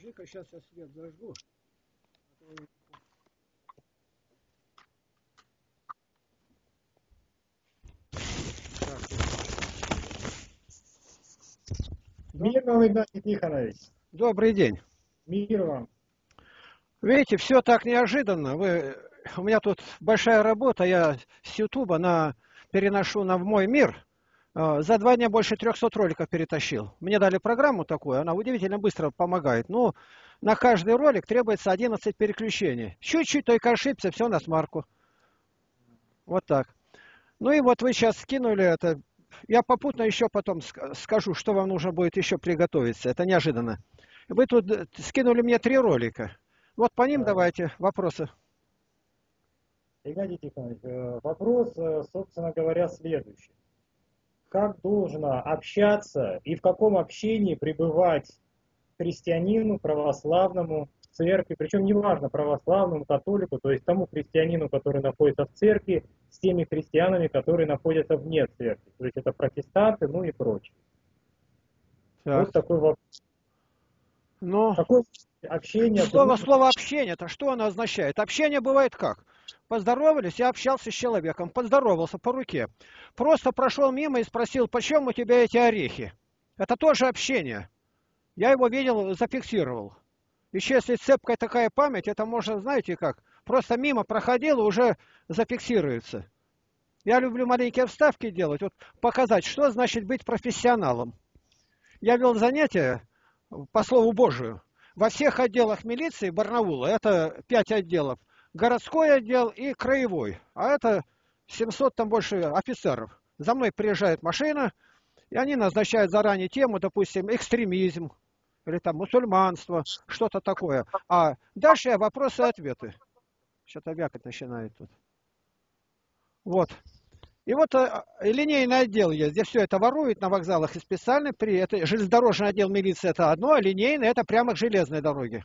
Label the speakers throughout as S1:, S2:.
S1: Подожди-ка, сейчас я свет зажгу.
S2: Мир вам, Игнатий Тихонович.
S1: Добрый день.
S2: Мир вам.
S1: Видите, все так неожиданно. У меня тут большая работа, я с Ютуба переношу в мой мир. За 2 дня больше 300 роликов перетащил. Мне дали программу такую, она удивительно быстро помогает. Ну, на каждый ролик требуется 11 переключений. Чуть-чуть только ошибся, все на смарку. Вот так. Ну и вот вы сейчас скинули это. Я попутно еще потом скажу, что вам нужно будет еще приготовиться. Это неожиданно. Вы тут скинули мне 3 ролика. Вот по ним давайте вопросы.
S2: Игнатий Тихонович, вопрос, собственно говоря, следующий. Как должно общаться и в каком общении пребывать христианину, православному, в церкви, причем неважно, православному, католику, то есть тому христианину, который находится в церкви, с теми христианами, которые находятся вне церкви, то есть это протестанты, ну и прочее.
S1: Так.
S2: Вот такой вопрос.
S1: Ну,
S2: Какое общение...
S1: слово общение, это что оно означает? Общение бывает как? Поздоровались, я общался с человеком, поздоровался по руке. Просто прошел мимо и спросил, почем у тебя эти орехи? Это тоже общение. Я его видел, зафиксировал. Еще если цепкая такая память, это можно, знаете как, просто мимо проходил и уже зафиксируется. Я люблю маленькие вставки делать, вот показать, что значит быть профессионалом. Я вел занятия по слову Божию. Во всех отделах милиции Барнаула, это 5 отделов, городской отдел и краевой, а это 700 там больше офицеров. За мной приезжает машина, и они назначают заранее тему, допустим, экстремизм, или там мусульманство, что-то такое. А дальше я вопросы и ответы. Что-то вякать начинает тут. Вот. И вот линейный отдел есть, где все это воруют на вокзалах и специально это железнодорожный отдел милиции это одно, а линейный это прямо к железной дороге.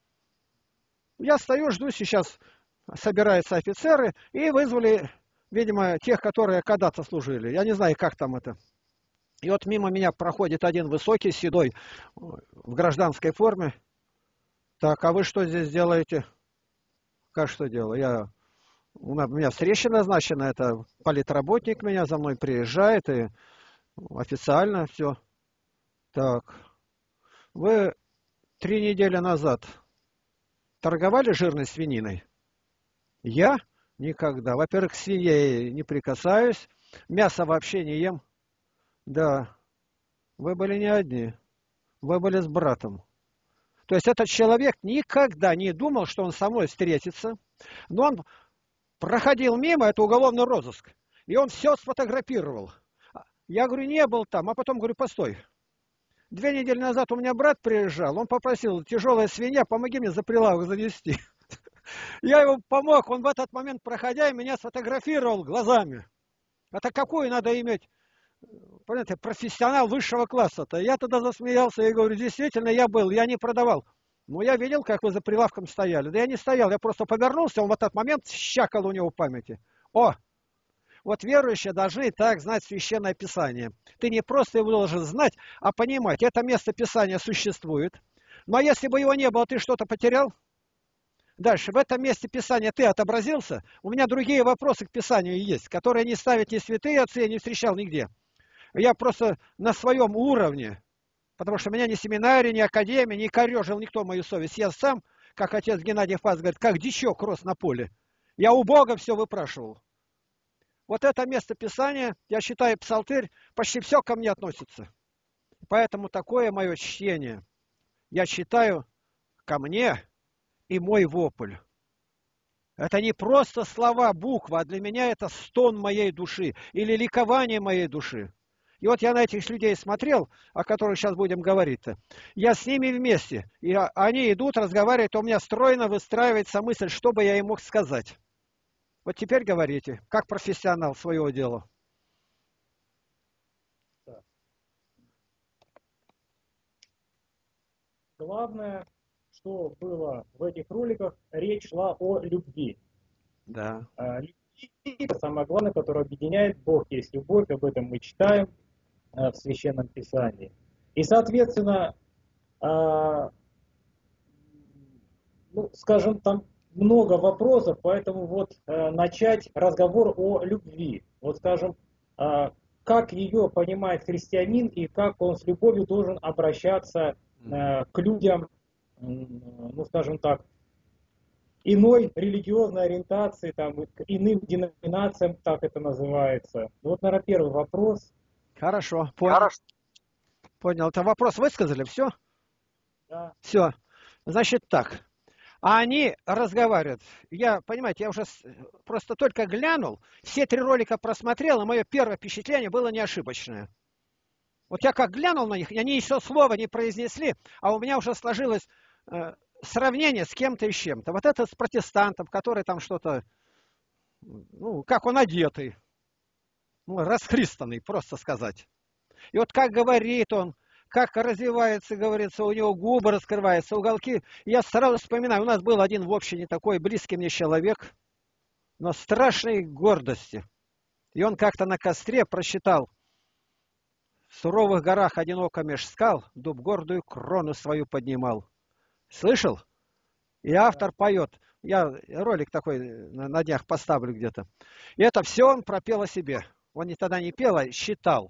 S1: Я стою, жду, сейчас собираются офицеры и вызвали, видимо, тех, которые когда-то служили. Я не знаю, как там это. И вот мимо меня проходит один высокий, седой, в гражданской форме. Так, а вы что здесь делаете? Как что делаю? У меня встреча назначена, это политработник меня за мной приезжает, и официально все. Так, вы 3 недели назад торговали жирной свининой? Я? Никогда. Во-первых, к свинье я не прикасаюсь, мясо вообще не ем. Да, вы были не одни, вы были с братом. То есть этот человек никогда не думал, что он со мной встретится, но он проходил мимо, это уголовный розыск, и он все сфотографировал. Я говорю, не был там, а потом говорю, постой. 2 недели назад у меня брат приезжал, он попросил, тяжелая свинья, помоги мне за прилавок занести. Я ему помог, он в этот момент, проходя, меня сфотографировал глазами. Это какую надо иметь, понимаете, профессионал высшего класса-то. Я тогда засмеялся и говорю, действительно, я был, я не продавал. Но я видел, как вы за прилавком стояли. Да я не стоял, я просто повернулся, он в этот момент щакал у него в памяти. О, вот верующие должны так знать Священное Писание. Ты не просто его должен знать, а понимать, это место Писания существует. Но если бы его не было, ты что-то потерял? Дальше, в этом месте Писания ты отобразился. У меня другие вопросы к Писанию есть, которые не ставят ни святые отцы, я не встречал нигде. Я просто на своем уровне, потому что меня ни семинарий, ни академия, не корежил никто мою совесть. Я сам, как отец Геннадий Фас говорит, как дичок рос на поле. Я у Бога все выпрашивал. Вот это место Писания, я считаю, псалтырь, почти все ко мне относится. Поэтому такое мое чтение, я считаю, ко мне и мой вопль. Это не просто слова, буква, а для меня это стон моей души или ликование моей души. И вот я на этих людей смотрел, о которых сейчас будем говорить-то. Я с ними вместе, и они идут, разговаривают, у меня стройно выстраивается мысль, что бы я им мог сказать. Вот теперь говорите, как профессионал своего дела.
S2: Главное, что было в этих роликах, речь шла о любви.
S1: Да.
S2: Любви, это самое главное, которое объединяет. Бог есть любовь, об этом мы читаем в Священном Писании. И, соответственно, ну, скажем, там много вопросов, поэтому вот начать разговор о любви. Вот, скажем, как ее понимает христианин и как он с любовью должен обращаться к людям, ну, скажем так, иной религиозной ориентации, там, к иным деноминациям, так это называется. Вот, наверное, первый вопрос.
S1: Хорошо, понял. Понял. Это вопрос высказали, все?
S2: Да.
S1: Все. Значит так. А они разговаривают. Я, понимаете, я уже просто только глянул, все 3 ролика просмотрел, и мое первое впечатление было не ошибочное. Вот я как глянул на них, они еще слова не произнесли, а у меня уже сложилось сравнение с кем-то и с чем-то. Вот это с протестантом, который там что-то, ну, как он одетый, ну, расхристанный, просто сказать. И вот как говорит он, как развивается, говорится, у него губы раскрываются, уголки. Я сразу вспоминаю, у нас был один в общине такой близкий мне человек, но страшной гордости. И он как-то на костре просчитал: в суровых горах одиноко меж скал дуб гордую крону свою поднимал. Слышал? И автор поет. Я ролик такой на днях поставлю где-то. И это все он пропел о себе. Он тогда не пел, а считал.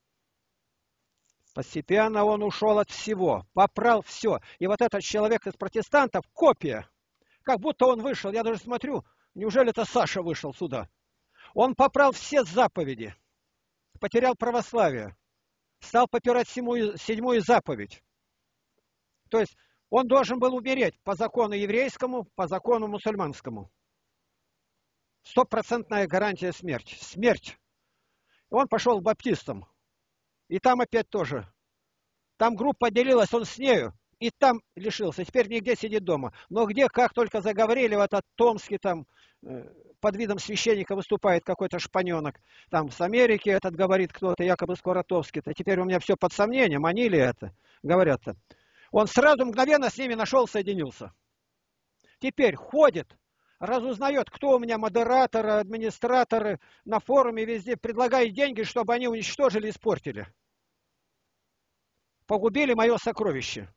S1: Постепенно он ушел от всего, попрал все. И вот этот человек из протестантов, копия. Как будто он вышел, я даже смотрю, неужели это Саша вышел сюда? Он попрал все заповеди, потерял православие, стал попирать седьмую заповедь. То есть он должен был умереть по закону еврейскому, по закону мусульманскому. 100% гарантия смерти. Смерть. Он пошел к баптистам. И там опять тоже. Там группа делилась, он с нею. И там лишился. Теперь нигде сидит дома. Но где, как только заговорили, вот от Томске там под видом священника выступает какой-то шпаненок. Там с Америки этот говорит кто-то, якобы Скворотовский-то. Теперь у меня все под сомнением, они ли это, говорят-то. Он сразу мгновенно с ними нашел, соединился. Теперь ходит, разузнает, кто у меня модераторы, администраторы на форуме везде, предлагает деньги, чтобы они уничтожили, испортили. Погубили мое сокровище.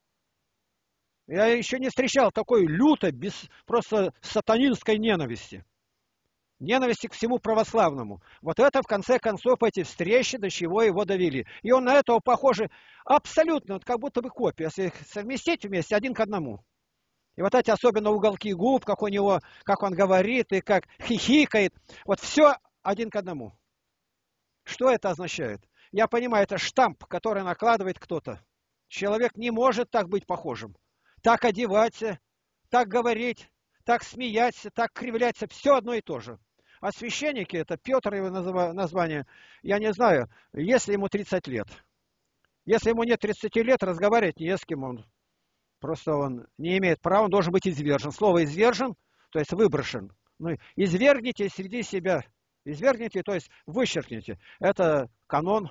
S1: Я еще не встречал такой лютой, просто сатанинской ненависти. Ненависти к всему православному. Вот это, в конце концов, эти встречи, до чего его довели. И он на этого похоже абсолютно, вот как будто бы копия. Если их совместить вместе, 1 к 1. И вот эти особенно уголки губ, как у него, как он говорит и как хихикает. Вот все 1 к 1. Что это означает? Я понимаю, это штамп, который накладывает кто-то. Человек не может так быть похожим. Так одеваться, так говорить, так смеяться, так кривляться. Все одно и то же. А священники, это Петр его название, я не знаю, если ему 30 лет. Если ему нет 30 лет, разговаривать не с кем он. Просто он не имеет права, он должен быть извержен. Слово извержен, то есть выброшен. Ну, извергните среди себя. Извергните, то есть вычеркните. Это канон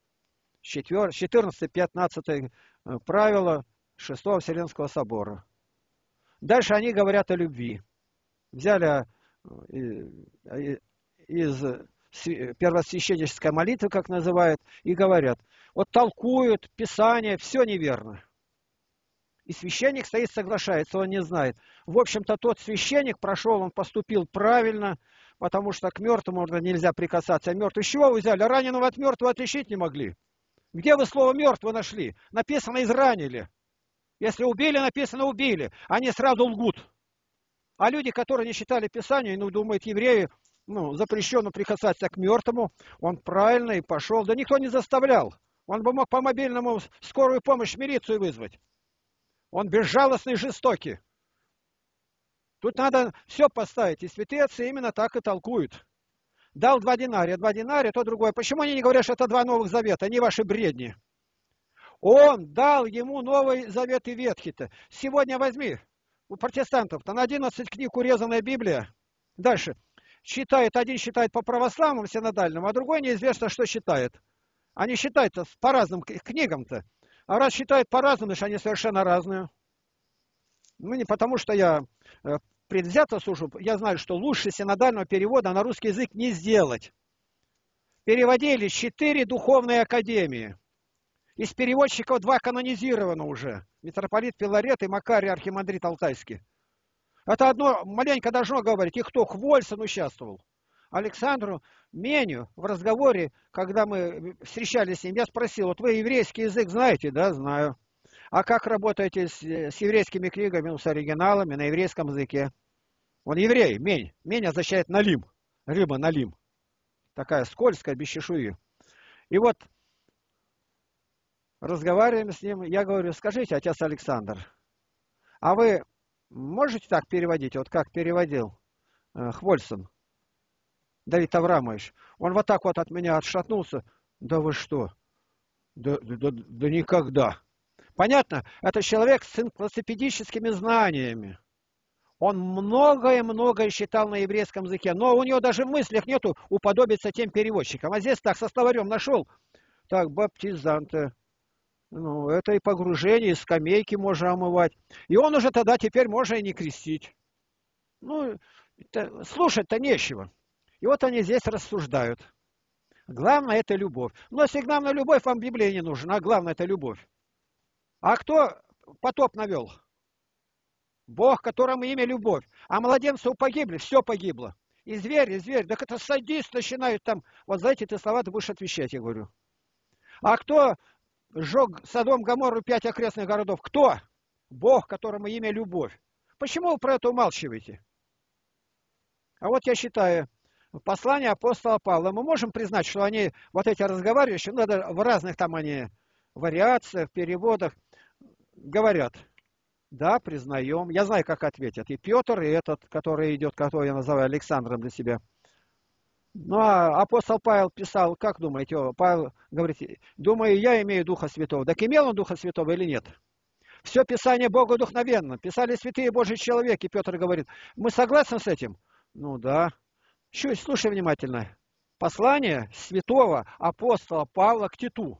S1: 14-15 правило 6-го Вселенского собора. Дальше они говорят о любви. Взяли из первосвященнической молитвы, как называют, и говорят. Вот толкуют Писание, все неверно. И священник стоит, соглашается, он не знает. В общем-то, тот священник прошел, он поступил правильно, потому что к мертвому нельзя прикасаться. А мертвый, с чего вы взяли? Раненого от мертвого отличить не могли. Где вы слово «мертвый» нашли? Написано «изранили». Если убили, написано «убили». Они сразу лгут. А люди, которые не читали Писание, ну, думают, евреи, запрещено прикасаться к мертвому, он правильно и пошел. Да никто не заставлял. Он бы мог по мобильному скорую помощь, милицию вызвать. Он безжалостный и жестокий. Тут надо все поставить. И святые отцы именно так и толкуют. Дал 2 динария. 2 динария, то другое. Почему они не говорят, что это 2 Новых Завета? Они ваши бредни. Он дал ему Новый Завет и Ветхий-то. Сегодня возьми. У протестантов-то на 11 книг урезанная Библия. Дальше. Один считает по православному синодальному, а другой неизвестно, что считает. Они считают по разным книгам-то. А раз считают по-разному, значит, они совершенно разные. Ну, не потому, что я предвзято сужу. Я знаю, что лучше синодального перевода на русский язык не сделать. Переводили 4 духовные академии. Из переводчиков 2 канонизировано уже. Митрополит Филарет и Макарий архимандрит Алтайский. Это одно маленько должно говорить. И кто? Хвольсон участвовал. Александру Меню в разговоре, когда мы встречались с ним, я спросил, вот вы еврейский язык знаете? Да, знаю. А как работаете с еврейскими книгами, ну, с оригиналами на еврейском языке? Он еврей, Мень. Мень означает налим. Рыба налим. Такая скользкая, без чешуи. И вот разговариваем с ним, я говорю, скажите, отец Александр, а вы можете так переводить, вот как переводил Хвольсон Давид Аврамович? Он вот так вот от меня отшатнулся. Да вы что? Да никогда. Понятно? Это человек с энциклопедическими знаниями. Он многое-многое читал на еврейском языке, но у него даже в мыслях нету уподобиться тем переводчикам. А здесь так, со словарем нашел. Так, баптизанты. Ну, это и погружение, и скамейки можно омывать. И он уже тогда теперь можно и не крестить. Ну, слушать-то нечего. И вот они здесь рассуждают. Главное это любовь. Но если главная любовь, вам Библия не нужна, а главное это любовь. А кто потоп навел? Бог, которому имя любовь. А младенцы погибли, все погибло. И зверь, так это садист начинают там. Вот за эти слова ты будешь отвечать, я говорю. А кто сжег Содом, Гоморру, 5 окрестных городов? Кто? Бог, которому имя любовь. Почему вы про это умалчиваете? А вот я считаю, послание апостола Павла, мы можем признать, что они, вот эти разговаривающие, надо в разных там они вариациях, переводах говорят. Да, признаем. Я знаю, как ответят. И Петр, и этот, который идет, которого я называю Александром для себя. Ну, а апостол Павел писал, как думаете, Павел говорит, думаю, я имею Духа Святого. Так имел он Духа Святого или нет? Все Писание Богу вдохновенно. Писали святые Божьи человеки, Петр говорит. Мы согласны с этим? Ну да. Слушай внимательно. Послание святого апостола Павла к Титу.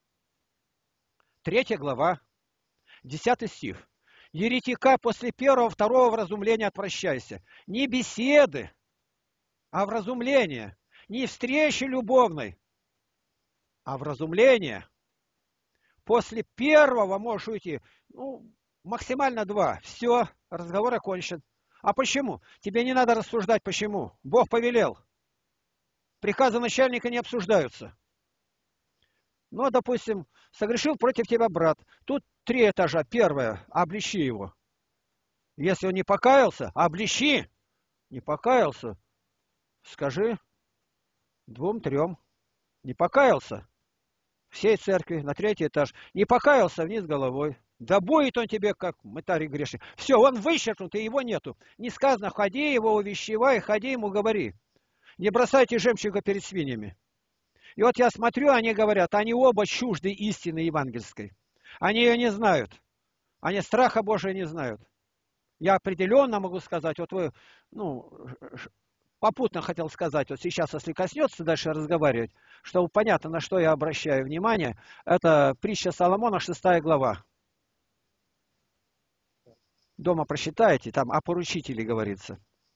S1: 3 глава, 10 стих. Еретика после первого-второго вразумления отвращайся. Не беседы, а вразумление. Не встречи любовной, а вразумление. После первого можешь уйти. Ну, максимально 2. Все, разговор окончен. А почему? Тебе не надо рассуждать, почему. Бог повелел. Приказы начальника не обсуждаются. Ну, допустим, согрешил против тебя брат. Тут 3 этажа. Первое, обличи его. Если он не покаялся, обличи. Не покаялся, скажи 2-3. Не покаялся, всей церкви на 3 этаж. Не покаялся, вниз головой. Да будет он тебе, как мытарь грешный. Все, он вычеркнут, и его нету. Не сказано, ходи его увещевай, ходи ему говори. Не бросайте жемчуга перед свиньями. И вот я смотрю, они говорят, они оба чужды истины евангельской. Они ее не знают. Они страха Божия не знают. Я определенно могу сказать, вот вы, попутно хотел сказать, вот сейчас, если коснется дальше разговаривать, чтобы понятно, на что я обращаю внимание, это притча Соломона, 6 глава. Дома прочитаете, там о поручителе говорится.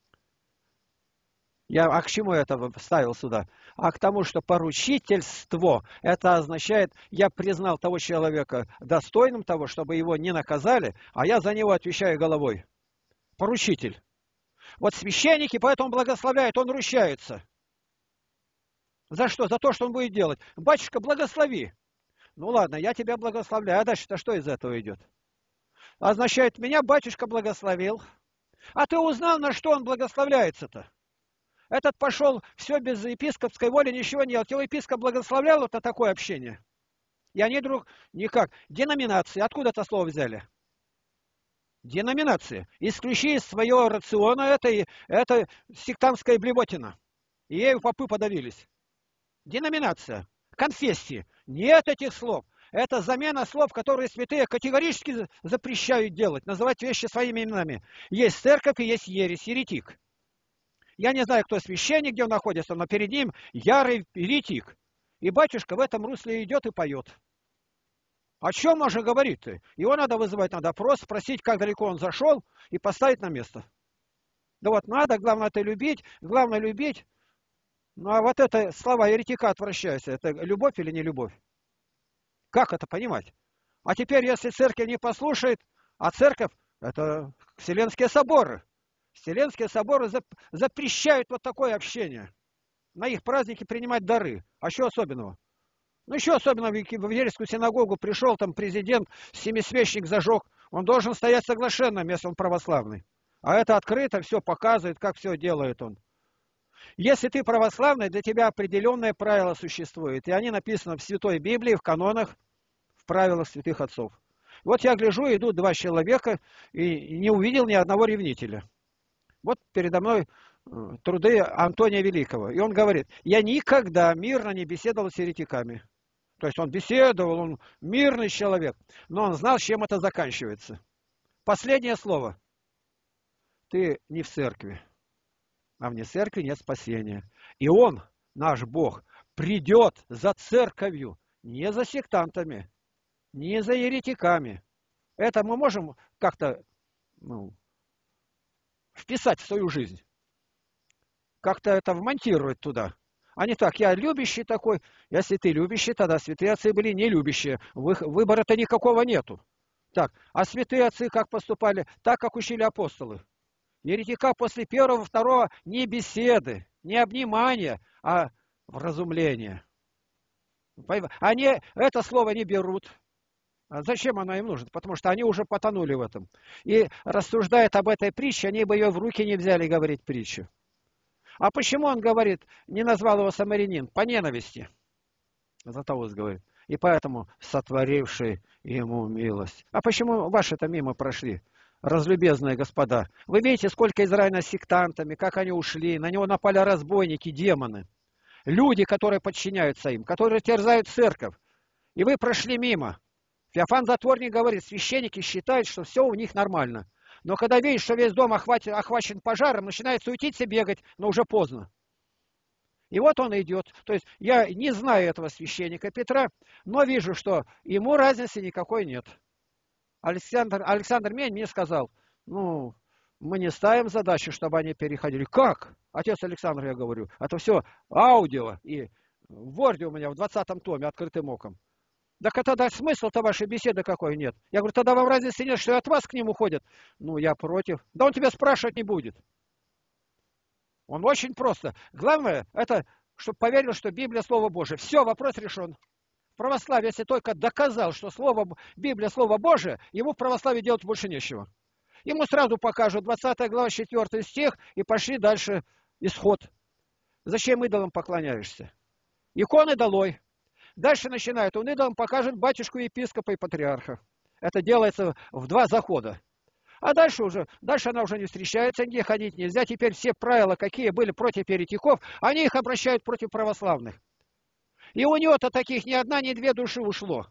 S1: А к чему я это вставил сюда? А к тому, что поручительство, это означает, я признал того человека достойным того, чтобы его не наказали, а я за него отвечаю головой. Поручитель. Вот священники поэтому благословляют, он ручается. За что? За то, что он будет делать. Батюшка, благослови. Ну ладно, я тебя благословляю. А дальше-то что из этого идет? Означает, меня батюшка благословил. А ты узнал, на что он благословляется-то? Этот пошел все без епископской воли, ничего не делал. Его епископ благословлял вот на такое общение. И они вдруг никак. Деноминации. Откуда это слово взяли? Деноминации. Исключи из своего рациона это сектантская блевотина. И ею попы подавились. Деноминация. Конфессии. Нет этих слов. Это замена слов, которые святые категорически запрещают делать. Называть вещи своими именами. Есть церковь и есть ересь, еретик. Я не знаю, кто священник, где он находится, но перед ним ярый еретик. И батюшка в этом русле идет и поет. О чем можно говорить-то? Его надо вызывать на допрос, спросить, как далеко он зашел, и поставить на место. Да вот надо, главное это любить, главное любить. Ну а вот это слова еретика отвращайся, это любовь или не любовь? Как это понимать? А теперь, если церковь не послушает, а церковь — это Вселенские соборы. Вселенские соборы запрещают вот такое общение. На их праздники принимать дары. А что особенного? Ну, еще особенно в Евангельскую синагогу пришел там президент, семисвящник зажег. Он должен стоять соглашенным, если он православный. А это открыто все показывает, как все делает он. Если ты православный, для тебя определенные правила существуют. И они написаны в Святой Библии, в канонах, в правилах святых отцов. Вот я гляжу, идут два человека, и не увидел ни одного ревнителя. Вот передо мной труды Антония Великого. И он говорит: я никогда мирно не беседовал с еретиками. То есть он беседовал, он мирный человек, но он знал, чем это заканчивается. Последнее слово. Ты не в церкви, а вне церкви нет спасения. И он, наш Бог, придет за церковью, не за сектантами, не за еретиками. Это мы можем как-то вписать в свою жизнь, как-то это вмонтировать туда. А не так: я любящий такой. Если ты любящий, тогда святые отцы были не любящие. Выбора-то никакого нету. Так, а святые отцы как поступали? Так, как учили апостолы. Еретика после первого, второго не беседы, не обнимания, а вразумления. Они это слово не берут. А зачем оно им нужно? Потому что они уже потонули в этом. И рассуждают об этой притче, они бы ее в руки не взяли говорить притчу. А почему он говорит, не назвал его самарянин? По ненависти. Златоуст говорит. И поэтому сотворивший ему милость. А почему ваши-то мимо прошли, разлюбезные господа? Вы видите, сколько Израиля с сектантами, как они ушли, на него напали разбойники, демоны. Люди, которые подчиняются им, которые терзают церковь. И вы прошли мимо. Феофан Затворник говорит, священники считают, что все у них нормально. Но когда видишь, что весь дом охвачен пожаром, начинает суетиться, бегать, но уже поздно. И вот он идет. То есть я не знаю этого священника Петра, но вижу, что ему разницы никакой нет. Александр Мень мне сказал: мы не ставим задачи, чтобы они переходили. Как? Отец Александр, я говорю, это все аудио. И в Word у меня в 20-м томе открытым оком. Так тогда смысл-то вашей беседы какой нет? Я говорю, тогда вам разницы нет, что и от вас к нему ходят. Я против. Да он тебя спрашивать не будет. Он очень просто. Главное, это, чтобы поверил, что Библия Слово Божие. Все, вопрос решен. В православии, если только доказал, что Библия Слово Божие, ему в православии делать больше нечего. Ему сразу покажут 20 глава, 4 стих, и пошли дальше исход. Зачем идолам поклоняешься? Иконы долой. Дальше начинает, он идолам покажет батюшку епископа и патриарха. Это делается в 2 захода. А дальше она уже не встречается, нигде ходить нельзя. Теперь все правила, какие были против еретиков, они их обращают против православных. И у него-то таких ни одна, ни 2 души ушло.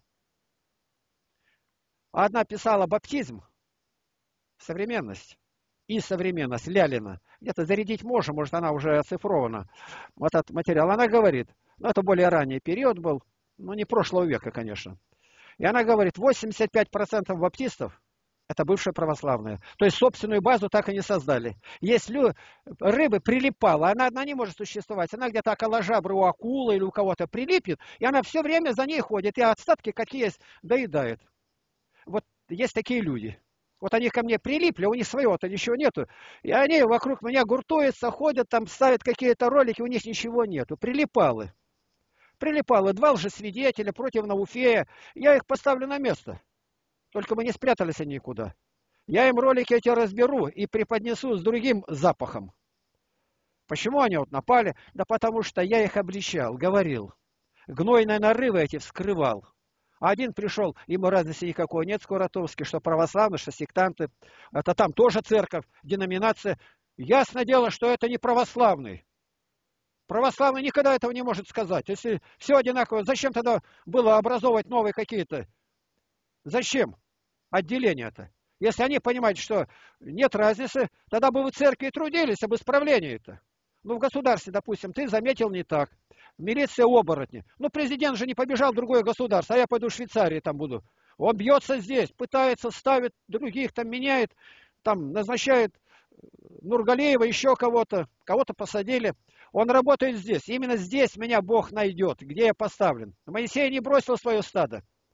S1: Одна писала баптизм, современность и современность, Лялина. Где-то зарядить можно, может она уже оцифрована. Вот этот материал. Она говорит, это более ранний период был, не прошлого века, конечно. И она говорит, 85% баптистов это бывшие православные. То есть собственную базу так и не создали. Если рыбы прилипала, она одна не может существовать. Она где-то около жабры у акулы или у кого-то прилипнет, и она все время за ней ходит. И остатки, какие есть, доедает. Вот есть такие люди. Вот они ко мне прилипли, у них своего-то ничего нету. И они вокруг меня гуртуются, ходят, там ставят какие-то ролики, у них ничего нету. Прилипалы. 2 лжесвидетеля против Науфея. Я их поставлю на место. Только мы не спрятались они никуда. Я им ролики эти разберу и преподнесу с другим запахом. Почему они напали? Да потому что я их обличал, говорил. Гнойные нарывы эти вскрывал. А один пришел, ему разницы никакой нет, Скуратовский, что православные, что сектанты. Это там тоже церковь, деноминация. Ясно дело, что это не православный. Православный никогда этого не может сказать. Если все одинаково, зачем тогда было образовывать новые какие-то? Зачем отделение-то? Если они понимают, что нет разницы, тогда бы вы в церкви трудились об исправлении-то. В государстве, допустим, ты заметил не так. Милиция оборотни. Президент же не побежал в другое государство, а я пойду в Швейцарии там буду. Он бьется здесь, пытается, ставит других, там меняет, там назначает Нургалеева, еще кого-то посадили. Он работает здесь. Именно здесь меня Бог найдет, где я поставлен. Моисей не бросил свое стадо.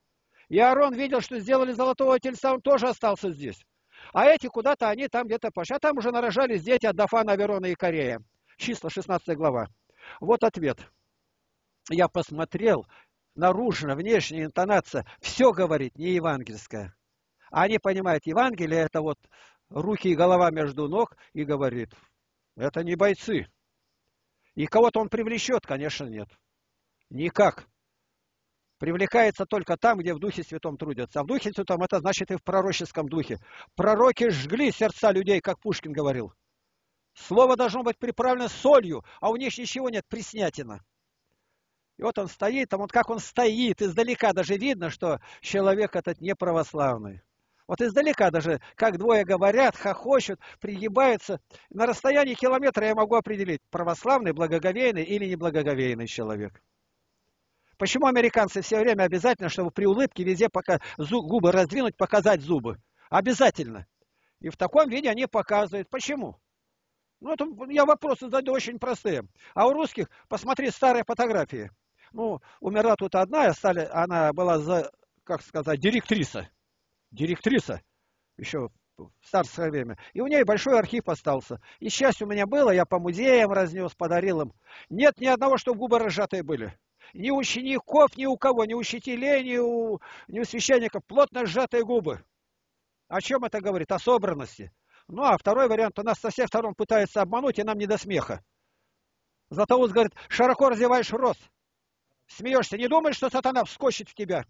S1: И Аарон видел, что сделали золотого тельца, он тоже остался здесь. А эти куда-то, они там где-то пошли. А там уже нарожались дети от Дафана, Аверона и Корея. Числа, 16 глава. Вот ответ. Я посмотрел, наружно, внешняя интонация, все говорит, не евангельская. А они понимают, Евангелие это вот руки и голова между ног, и говорит, это не бойцы. И кого-то он привлечет, конечно, нет. Никак. Привлекается только там, где в Духе Святом трудятся. А в Духе Святом это значит и в пророческом духе. Пророки жгли сердца людей, как Пушкин говорил. Слово должно быть приправлено солью, а у них ничего нет, приснятина. И вот он стоит, там вот как он стоит, издалека даже видно, что человек этот не православный. Вот издалека даже, как двое говорят, хохочут, пригибаются. На расстоянии километра я могу определить, православный, благоговейный или неблагоговейный человек. Почему американцы все время обязательно, чтобы при улыбке везде губы раздвинуть, показать зубы? Обязательно. И в таком виде они показывают. Почему? Ну, это я вопросы задаю очень простые. А у русских, посмотри старые фотографии. Ну, умерла тут одна, она была, как сказать, директриса. Директриса. Еще в царское время. И у нее большой архив остался. И счастье у меня было, я по музеям разнес, подарил им. Нет ни одного, чтобы губы разжатые были. Ни у учеников, ни у кого, ни у учителей, ни у священников. Плотно сжатые губы. О чем это говорит? О собранности. Ну, а второй вариант, у нас со всех сторон пытаются обмануть, и нам не до смеха. Златоуст говорит, широко развиваешь рот. Смеешься, не думаешь, что сатана вскочит в тебя?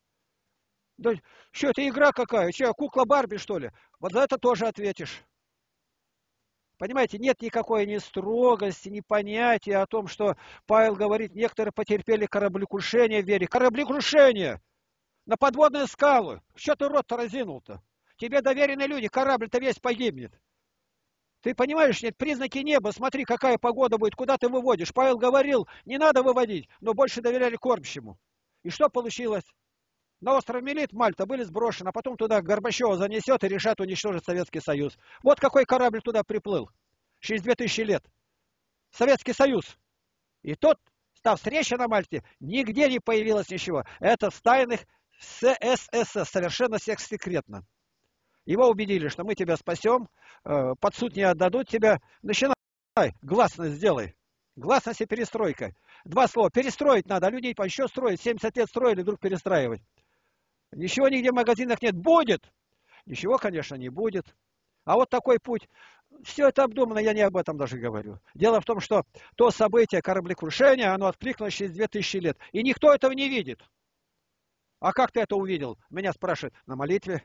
S1: Да что, это игра какая? Что, кукла Барби, что ли? Вот за это тоже ответишь. Понимаете, нет никакой ни строгости, ни понятия о том, что Павел говорит, некоторые потерпели кораблекрушение в вере. Кораблекрушение! На подводные скалы! Что ты рот-то разинул-то? Тебе доверенные люди, корабль-то весь погибнет. Ты понимаешь, нет, признаки неба, смотри, какая погода будет, куда ты выводишь. Павел говорил, не надо выводить, но больше доверяли кормчему. И что получилось? На остров Мелит, Мальта, были сброшены, а потом туда Горбачева занесет и решат уничтожить Советский Союз. Вот какой корабль туда приплыл. Через 2000 лет. Советский Союз. И тот, став встреча на Мальте, нигде не появилось ничего. Это в тайных СССР, совершенно секретно. Его убедили, что мы тебя спасем, под суд не отдадут тебя. Начинай, гласность сделай. Гласность и перестройка. Два слова. Перестроить надо, а людей еще строить. 70 лет строили, вдруг перестраивать. Ничего нигде в магазинах нет. Будет! Ничего, конечно, не будет. А вот такой путь. Все это обдумано, я не об этом даже говорю. Дело в том, что то событие кораблекрушения, оно откликнулось через 2000 лет. И никто этого не видит. А как ты это увидел? Меня спрашивают. На молитве.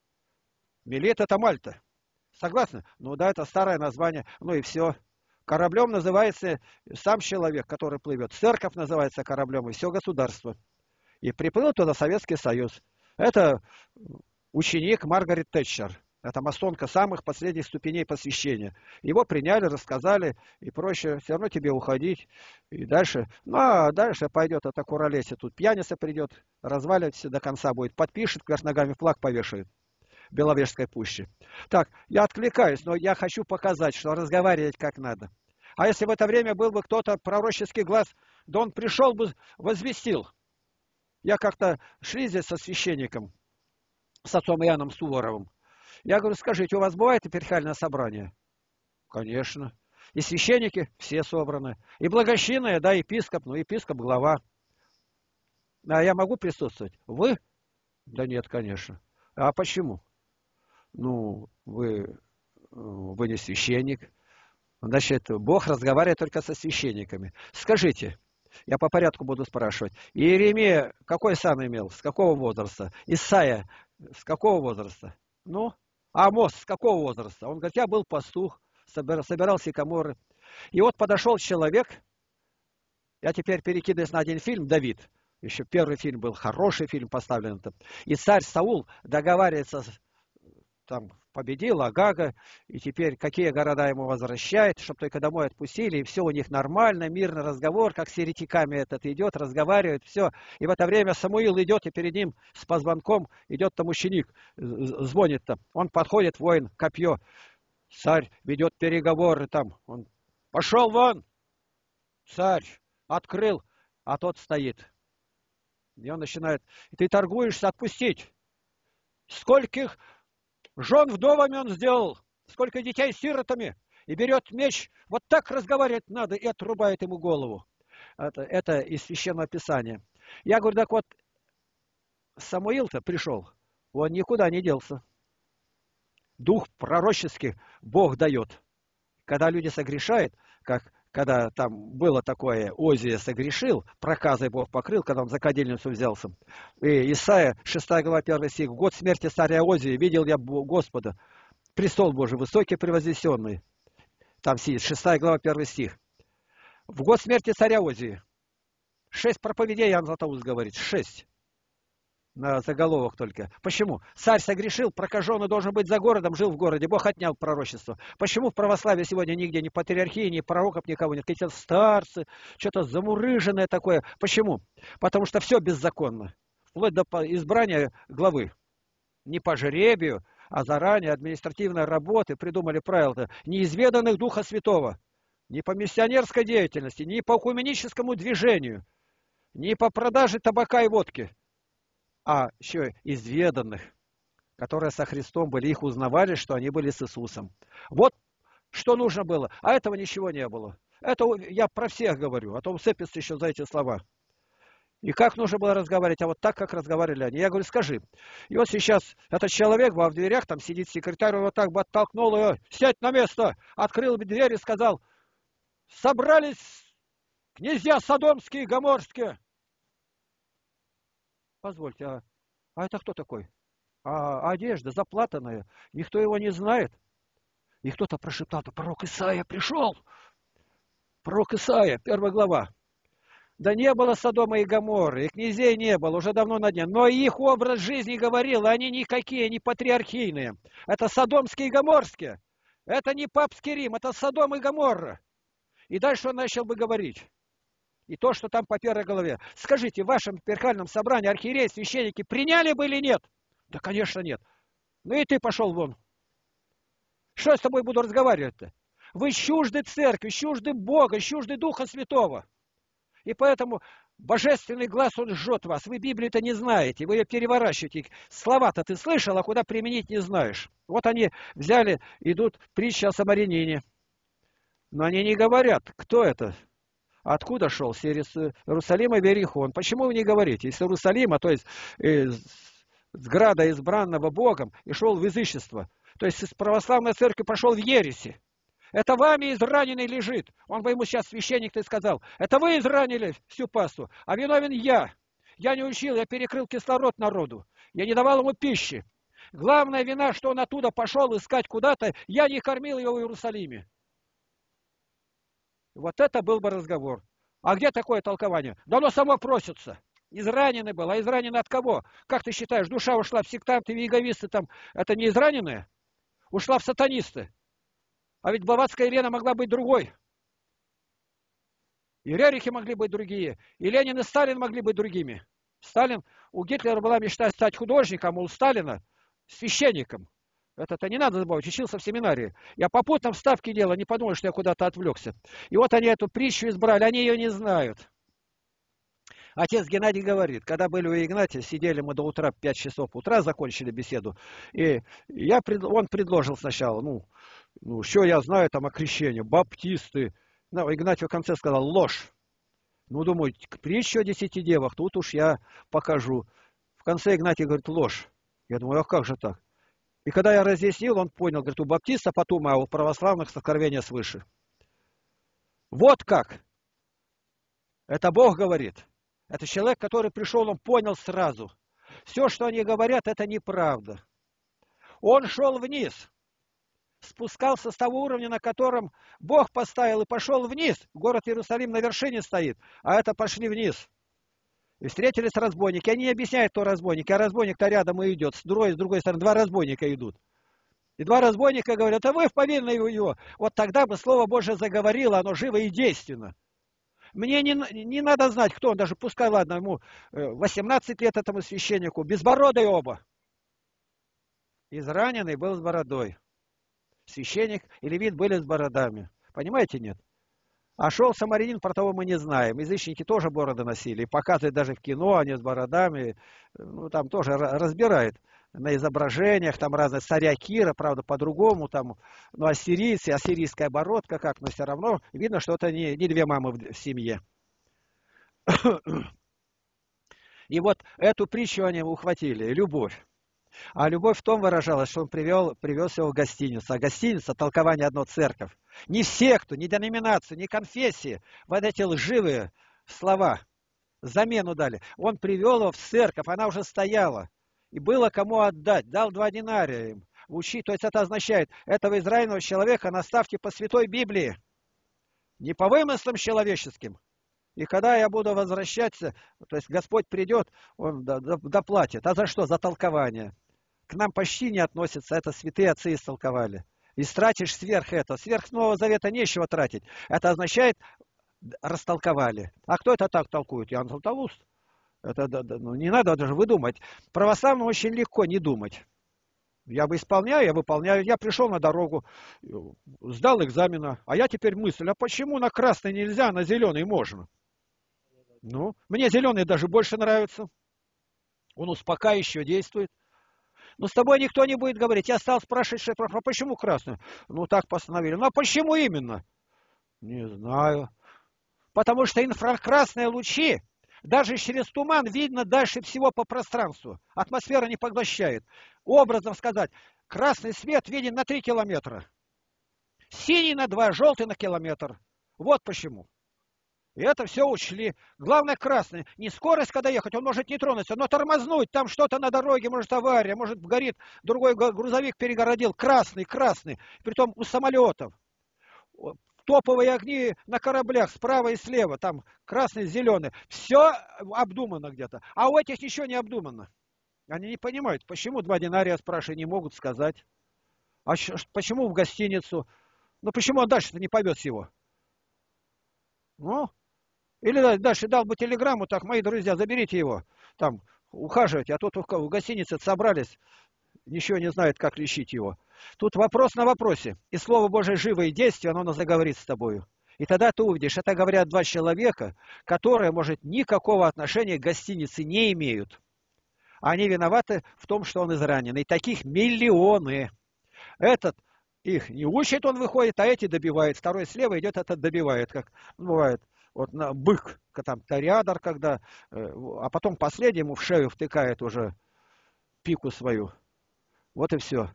S1: Мелит это Мальта. Согласны? Ну да, это старое название. Ну и все. Кораблем называется сам человек, который плывет. Церковь называется кораблем, и все государство. И приплыл туда Советский Союз. Это ученик Маргарет Тэтчер. Это масонка самых последних ступеней посвящения. Его приняли, рассказали и прочее. Все равно тебе уходить. И дальше. Ну, а дальше пойдет это куролесие. Тут пьяница придет, развалит все до конца будет. Подпишет, кверх ногами флаг повешает. В Беловежской пуще. Так, я откликаюсь, но я хочу показать, что разговаривать как надо. А если в это время был бы кто-то пророческий глаз, да он пришел бы, возвестил. Я как-то шли здесь со священником, с отцом Иоанном Суворовым. Я говорю, скажите, у вас бывает эпархиальное собрание? Конечно. И священники все собраны. И благочинные, да, епископ, ну епископ, глава. А я могу присутствовать? Вы? Да нет, конечно. А почему? Ну, вы не священник. Значит, Бог разговаривает только со священниками. Скажите, я по порядку буду спрашивать. Иеремия какой сан имел? С какого возраста? Исайя с какого возраста? Ну, Амос с какого возраста? Он говорит, я был пастух, собирал сикаморы. И вот подошел человек, я теперь перекидываюсь на один фильм, Давид. Еще первый фильм был, хороший фильм поставлен. И царь Саул договаривается, там победил Агага, и теперь какие города ему возвращает, чтобы только домой отпустили, и все у них нормально, мирный разговор, как с еретиками этот идет, разговаривает, все. И в это время Самуил идет, и перед ним с позвонком идет там ученик, звонит там. Он подходит, воин, копье, царь ведет переговоры там. Он пошел вон, царь открыл, а тот стоит. И он начинает, и ты торгуешься отпустить. Скольких жен вдовами он сделал, сколько детей сиротами. И берет меч, вот так разговаривать надо, и отрубает ему голову. Это из Священного Писания. Я говорю, так вот, Самуил-то пришел, он никуда не делся. Дух пророческий Бог дает. Когда люди согрешают, как когда там было такое, Озия согрешил, проказой Бог покрыл, когда он за кадильницу взялся. И Исайя, 6 глава, 1 стих. В год смерти царя Озии видел я Господа, престол Божий, высокий, превознесенный. Там сидит, 6 глава, 1 стих. В год смерти царя Озии. 6 проповедей Иоанн Златоуст говорит, 6. На заголовок только. Почему? Царь согрешил, прокаженный должен быть за городом, жил в городе. Бог отнял пророчество. Почему в православии сегодня нигде ни патриархии, ни пророков, никого нет? Какие-то старцы, что-то замурыженное такое. Почему? Потому что все беззаконно. Вплоть до избрания главы. Не по жребию, а заранее административной работы придумали правила неизведанных Духа Святого. Не по миссионерской деятельности, не по экуменическому движению, не по продаже табака и водки, а еще изведанных, которые со Христом были, их узнавали, что они были с Иисусом. Вот что нужно было, а этого ничего не было. Это я про всех говорю, а то уцепится еще за эти слова. И как нужно было разговаривать, а вот так, как разговаривали они. Я говорю, скажи, и вот сейчас этот человек в дверях, там сидит секретарь, вот так бы оттолкнул ее, сядь на место, открыл дверь и сказал, собрались князья Содомские и Гоморские. Позвольте, а это кто такой? А одежда заплатанная, никто его не знает. И кто-то прошептал, пророк Исаия пришел. Пророк Исаия, 1 глава. Да не было Содома и Гоморры, и князей не было, уже давно на дне. Но их образ жизни говорил, они никакие, не патриархийные. Это Содомские и Гоморские. Это не папский Рим, это Содом и Гоморра. И дальше он начал бы говорить. И то, что там по 1 главе. Скажите, в вашем патриархальном собрании архиереи, священники приняли бы или нет? Да, конечно, нет. Ну и ты пошел вон. Что я с тобой буду разговаривать-то? Вы чужды церкви, чужды Бога, чужды Духа Святого. И поэтому божественный глаз, он жжет вас. Вы Библию-то не знаете, вы ее переворачиваете. Слова-то ты слышал, а куда применить не знаешь. Вот они взяли, идут, притча о самарянине. Но они не говорят, кто это. Откуда шел? С Иерусалима в Иерихон. Почему вы не говорите? Из Иерусалима, то есть с града избранного Богом, и шел в язычество. То есть из православной церкви пошел в ереси. Это вами израненный лежит. Он бы ему сейчас, священник-то, сказал, это вы изранили всю пасту, а виновен я. Я не учил, я перекрыл кислород народу. Я не давал ему пищи. Главная вина, что он оттуда пошел искать куда-то, я не кормил его в Иерусалиме. Вот это был бы разговор. А где такое толкование? Да оно само просится. Израненный был. А израненный от кого? Как ты считаешь, душа ушла в сектанты, в иеговисты там. Это не израненные? Ушла в сатанисты. А ведь Блаватская Елена могла быть другой. И Рерихи могли быть другие. И Ленин, и Сталин могли быть другими. Сталин, у Гитлера была мечта стать художником, а у Сталина священником. Это-то не надо забывать, учился в семинарии. Я попутно в ставке делал, не подумал, что я куда-то отвлекся. И вот они эту притчу избрали, они ее не знают. Отец Геннадий говорит, когда были у Игнатия, сидели мы до утра, 5 часов утра, закончили беседу. И он предложил сначала, что я знаю там о крещении, баптисты. Ну, Игнатий в конце сказал, ложь. Ну, думаю, притчу о 10 девах, тут уж я покажу. В конце Игнатий говорит, ложь. Я думаю, а как же так? И когда я разъяснил, он понял, говорит, у баптиста потом, а у православных сокровения свыше. Вот как. Это Бог говорит. Это человек, который пришел, он понял сразу. Все, что они говорят, это неправда. Он шел вниз. Спускался с того уровня, на котором Бог поставил, и пошел вниз. Город Иерусалим на вершине стоит, а это пошли вниз. И встретились разбойники. Они не объясняют, кто разбойник, а разбойник-то рядом и идет. С другой стороны, 2 разбойника идут. И 2 разбойника говорят, а вы в повинной его. Вот тогда бы Слово Божие заговорило, оно живо и действенно. Мне не надо знать, кто он, даже пускай, ладно, ему 18 лет этому священнику, безбородые оба. Израненный был с бородой. Священник и левит были с бородами. Понимаете, нет? А шел самарянин, про того мы не знаем. Язычники тоже бороды носили. И показывают даже в кино, они с бородами. Ну, там тоже разбирают на изображениях, там разные царя Кира, правда, по-другому, там, ну, ассирийцы, ассирийская бородка, как, но все равно видно, что это не две мамы в семье. И вот эту притчу они ухватили, любовь. А любовь в том выражалась, что он привез его в гостиницу. А гостиница — толкование одно — церковь. Не секту, не деноминацию, не конфессии. Вот эти лживые слова замену дали. Он привел его в церковь, она уже стояла. И было кому отдать. Дал 2 динария им. Учи, то есть это означает, этого израильного человека наставьте по Святой Библии. Не по вымыслам человеческим. И когда я буду возвращаться, то есть Господь придет, Он доплатит. А за что? За толкование. К нам почти не относятся, это святые отцы истолковали. И тратишь сверх этого. Сверх Нового Завета нечего тратить. Это означает, растолковали. А кто это так толкует? Иоанн Златоуст. Это, ну, не надо даже выдумать. Православным очень легко не думать. Я выполняю, я выполняю. Я пришел на дорогу, сдал экзамена, а я теперь мысль, а почему на красный нельзя, а на зеленый можно? Ну, мне зеленый даже больше нравится. Он успокаивающе действует. Но с тобой никто не будет говорить. Я стал спрашивать, а почему красный? Ну, так постановили. Ну, а почему именно? Не знаю. Потому что инфракрасные лучи, даже через туман видно дальше всего по пространству. Атмосфера не поглощает. Образом сказать, красный свет виден на 3 километра. Синий на 2, желтый на километр. Вот почему. И это все учли. Главное, красный. Не скорость, когда ехать, он может не тронуться, но тормознуть. Там что-то на дороге, может авария, может горит, другой грузовик перегородил. Красный, красный. Притом у самолетов. Топовые огни на кораблях справа и слева. Там красный, зеленый. Все обдумано где-то. А у этих ничего не обдумано. Они не понимают, почему 2 динария, спрашиваю, не могут сказать. А почему в гостиницу? Ну почему он дальше-то не повез его? Ну, или дальше дал бы телеграмму, так, мои друзья, заберите его, там, ухаживайте, а тут в гостинице собрались, ничего не знают, как лечить его. Тут вопрос на вопросе. И Слово Божие живое и действие, оно заговорит с тобою. И тогда ты увидишь, это говорят 2 человека, которые, может, никакого отношения к гостинице не имеют. Они виноваты в том, что он изранен. И таких миллионы. Этот их не учит, он выходит, а эти добивает. Второй слева идет, этот добивает, как бывает. Вот на бык, там ториадор, когда, а потом последний ему в шею втыкает уже пику свою. Вот и все.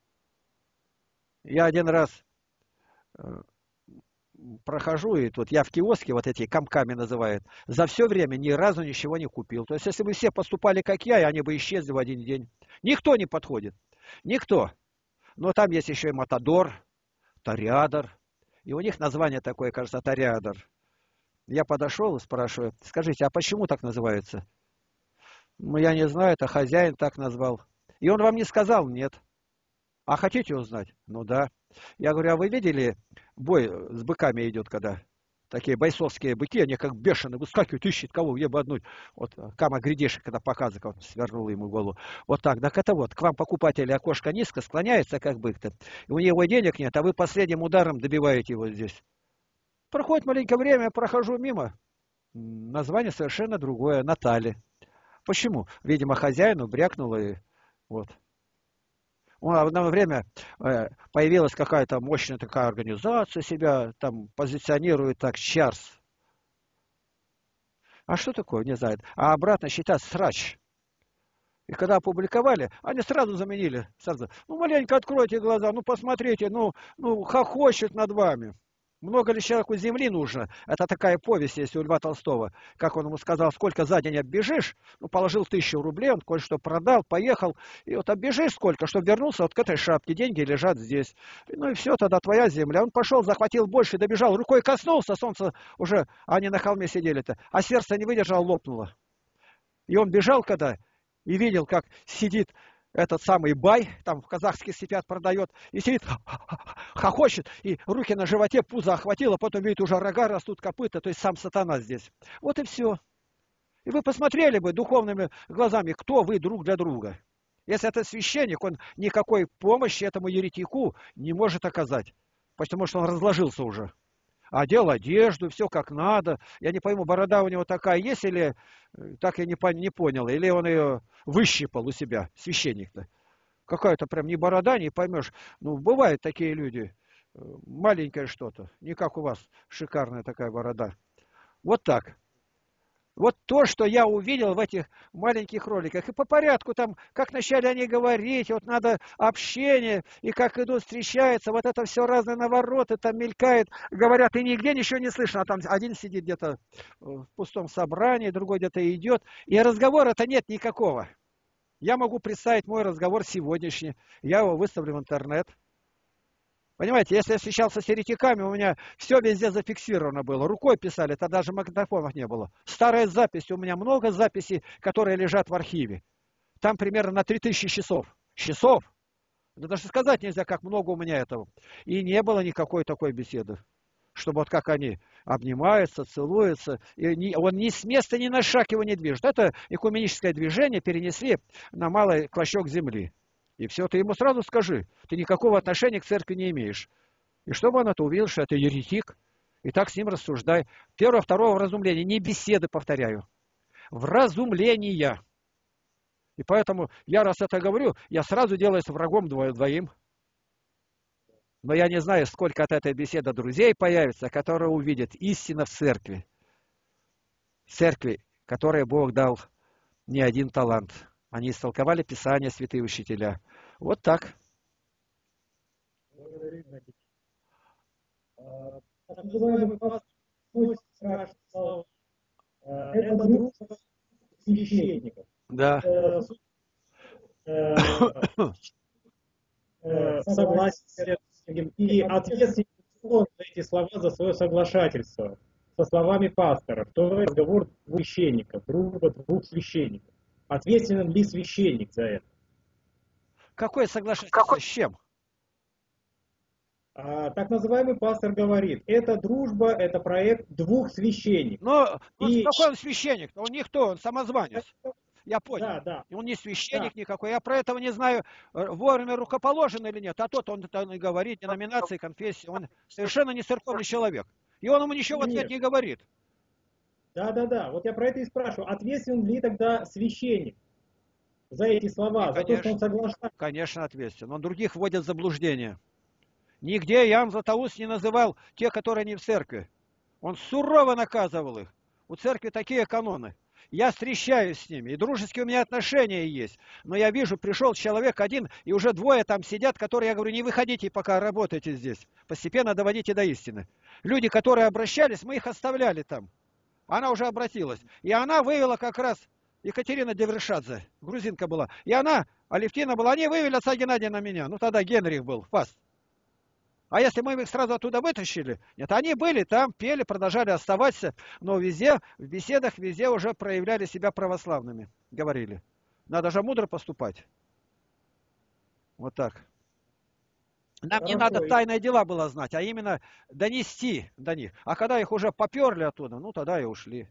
S1: Я один раз прохожу, и тут я в киоске, вот эти комками называют, за все время ни разу ничего не купил. То есть, если бы все поступали, как я, и они бы исчезли в один день. Никто не подходит. Никто. Но там есть еще и Матадор, Ториадор. И у них название такое, кажется, Ториадор. Я подошел и спрашиваю, скажите, а почему так называется? Ну, я не знаю, это хозяин так назвал. И он вам не сказал? Нет. А хотите узнать? Ну да. Я говорю, а вы видели, бой с быками идет, когда такие бойцовские быки, они как бешеные, выскакивают, ищут кого, где бы одну. Вот Кама Гридиши, когда показывает, он свернул ему голову. Вот так. Так это вот, к вам покупатели окошко низко склоняется, как бык-то. У него денег нет, а вы последним ударом добиваете его здесь. Проходит маленькое время, я прохожу мимо. Название совершенно другое, Натали. Почему? Видимо, хозяину брякнуло и вот. В одно время появилась какая-то мощная такая организация, себя там позиционирует так, Чарс. А что такое, не знает. А обратно считать срач. И когда опубликовали, они сразу заменили. Сразу. Ну, маленько откройте глаза, ну, посмотрите, ну хохочет над вами. Много ли человеку земли нужно? Это такая повесть есть у Льва Толстого. Как он ему сказал, сколько за день оббежишь, ну, положил 1000 рублей, он кое-что продал, поехал, и вот оббежишь сколько, чтобы вернулся вот к этой шапке, деньги лежат здесь. Ну и все, тогда твоя земля. Он пошел, захватил больше, добежал, рукой коснулся, солнце уже, они на холме сидели-то, а сердце не выдержало, лопнуло. И он бежал когда и видел, как сидит этот самый бай, там в казахских сетях продает, и сидит, хохочет, и руки на животе, пузо охватило, потом видит, уже рога растут, копыта, то есть сам сатана здесь. Вот и все. И вы посмотрели бы духовными глазами, кто вы друг для друга. Если это священник, он никакой помощи этому еретику не может оказать, потому что он разложился уже. одел одежду, все как надо. Я не пойму, борода у него такая есть или так я не понял, или он ее выщипал у себя, священник-то. Какая-то прям не борода, не поймешь. Ну, бывают такие люди, маленькое что-то, не как у вас, шикарная такая борода. Вот так. Вот то, что я увидел в этих маленьких роликах. И по порядку там, как вначале они говорить, вот надо общение, и как идут, встречаются, вот это все разные навороты, там мелькает, говорят, и нигде ничего не слышно, а там один сидит где-то в пустом собрании, другой где-то идет, и разговора-то нет никакого. Я могу представить мой разговор сегодняшний, я его выставлю в интернет. Понимаете, если я встречался с еретиками, у меня все везде зафиксировано было. Рукой писали, тогда даже магнитофонов не было. Старая запись, у меня много записей, которые лежат в архиве. Там примерно на 3000 часов. Часов? Да даже сказать нельзя, как много у меня этого. И не было никакой такой беседы. Чтобы вот как они обнимаются, целуются. И он ни с места, ни на шаг его не движет. Это экуменическое движение перенесли на малый клочок земли. И все, ты ему сразу скажи, ты никакого отношения к церкви не имеешь. И чтобы он это увидел, что это еретик, и так с ним рассуждай. Первое, второе вразумление, не беседы, повторяю, вразумления. И поэтому я раз это говорю, я сразу делаюсь врагом двоим. Но я не знаю, сколько от этой беседы друзей появится, которые увидят истину в церкви. Церкви, которой Бог дал не один талант. Они истолковали Писание, святые учителя. Вот так.
S2: Благодарю, Игнатий. Так называемый пастырь спрашивал, это дружба священников.
S1: Да.
S2: Согласен с этим. И ответственен за эти слова, за свое соглашательство со словами пастора. Второй разговор священников, дружба двух священников. Ответственен ли священник за это?
S1: Какое соглашательство с чем?
S2: Так называемый пастор говорит, это дружба, это проект двух священников.
S1: Но какой он священник? Он никто, он самозванец. Я понял.
S2: Да, да.
S1: Он не священник никакой. Я про этого не знаю, вовремя рукоположен или нет. А тот он и говорит, деноминации, конфессии. Он совершенно не церковный человек. И он ему ничего в ответ не говорит.
S2: Да. Вот я про это и спрашиваю. Ответственен ли тогда священник за эти слова, за то, что он соглашается?
S1: Конечно, ответственен. Он других вводит в заблуждение. Нигде Иоанн Златоуст не называл тех, которые не в церкви. Он сурово наказывал их. У церкви такие каноны. Я встречаюсь с ними, и дружеские у меня отношения есть. Но я вижу, пришел человек один, и уже двое там сидят, которые, я говорю, не выходите, пока работаете здесь. Постепенно доводите до истины. Люди, которые обращались, мы их оставляли там. Она уже обратилась. И она вывела как раз Екатерина Девершадзе, грузинка была. И она, Алевтина была, они вывели отца Геннадия на меня. Ну тогда Генрих был, пас. А если мы их сразу оттуда вытащили, нет, они были там, пели, продолжали оставаться, но везде, в беседах, везде уже проявляли себя православными, говорили. Надо же мудро поступать. Вот так. Нам не надо тайные дела было знать, а именно донести до них. А когда их уже поперли оттуда, ну тогда и ушли.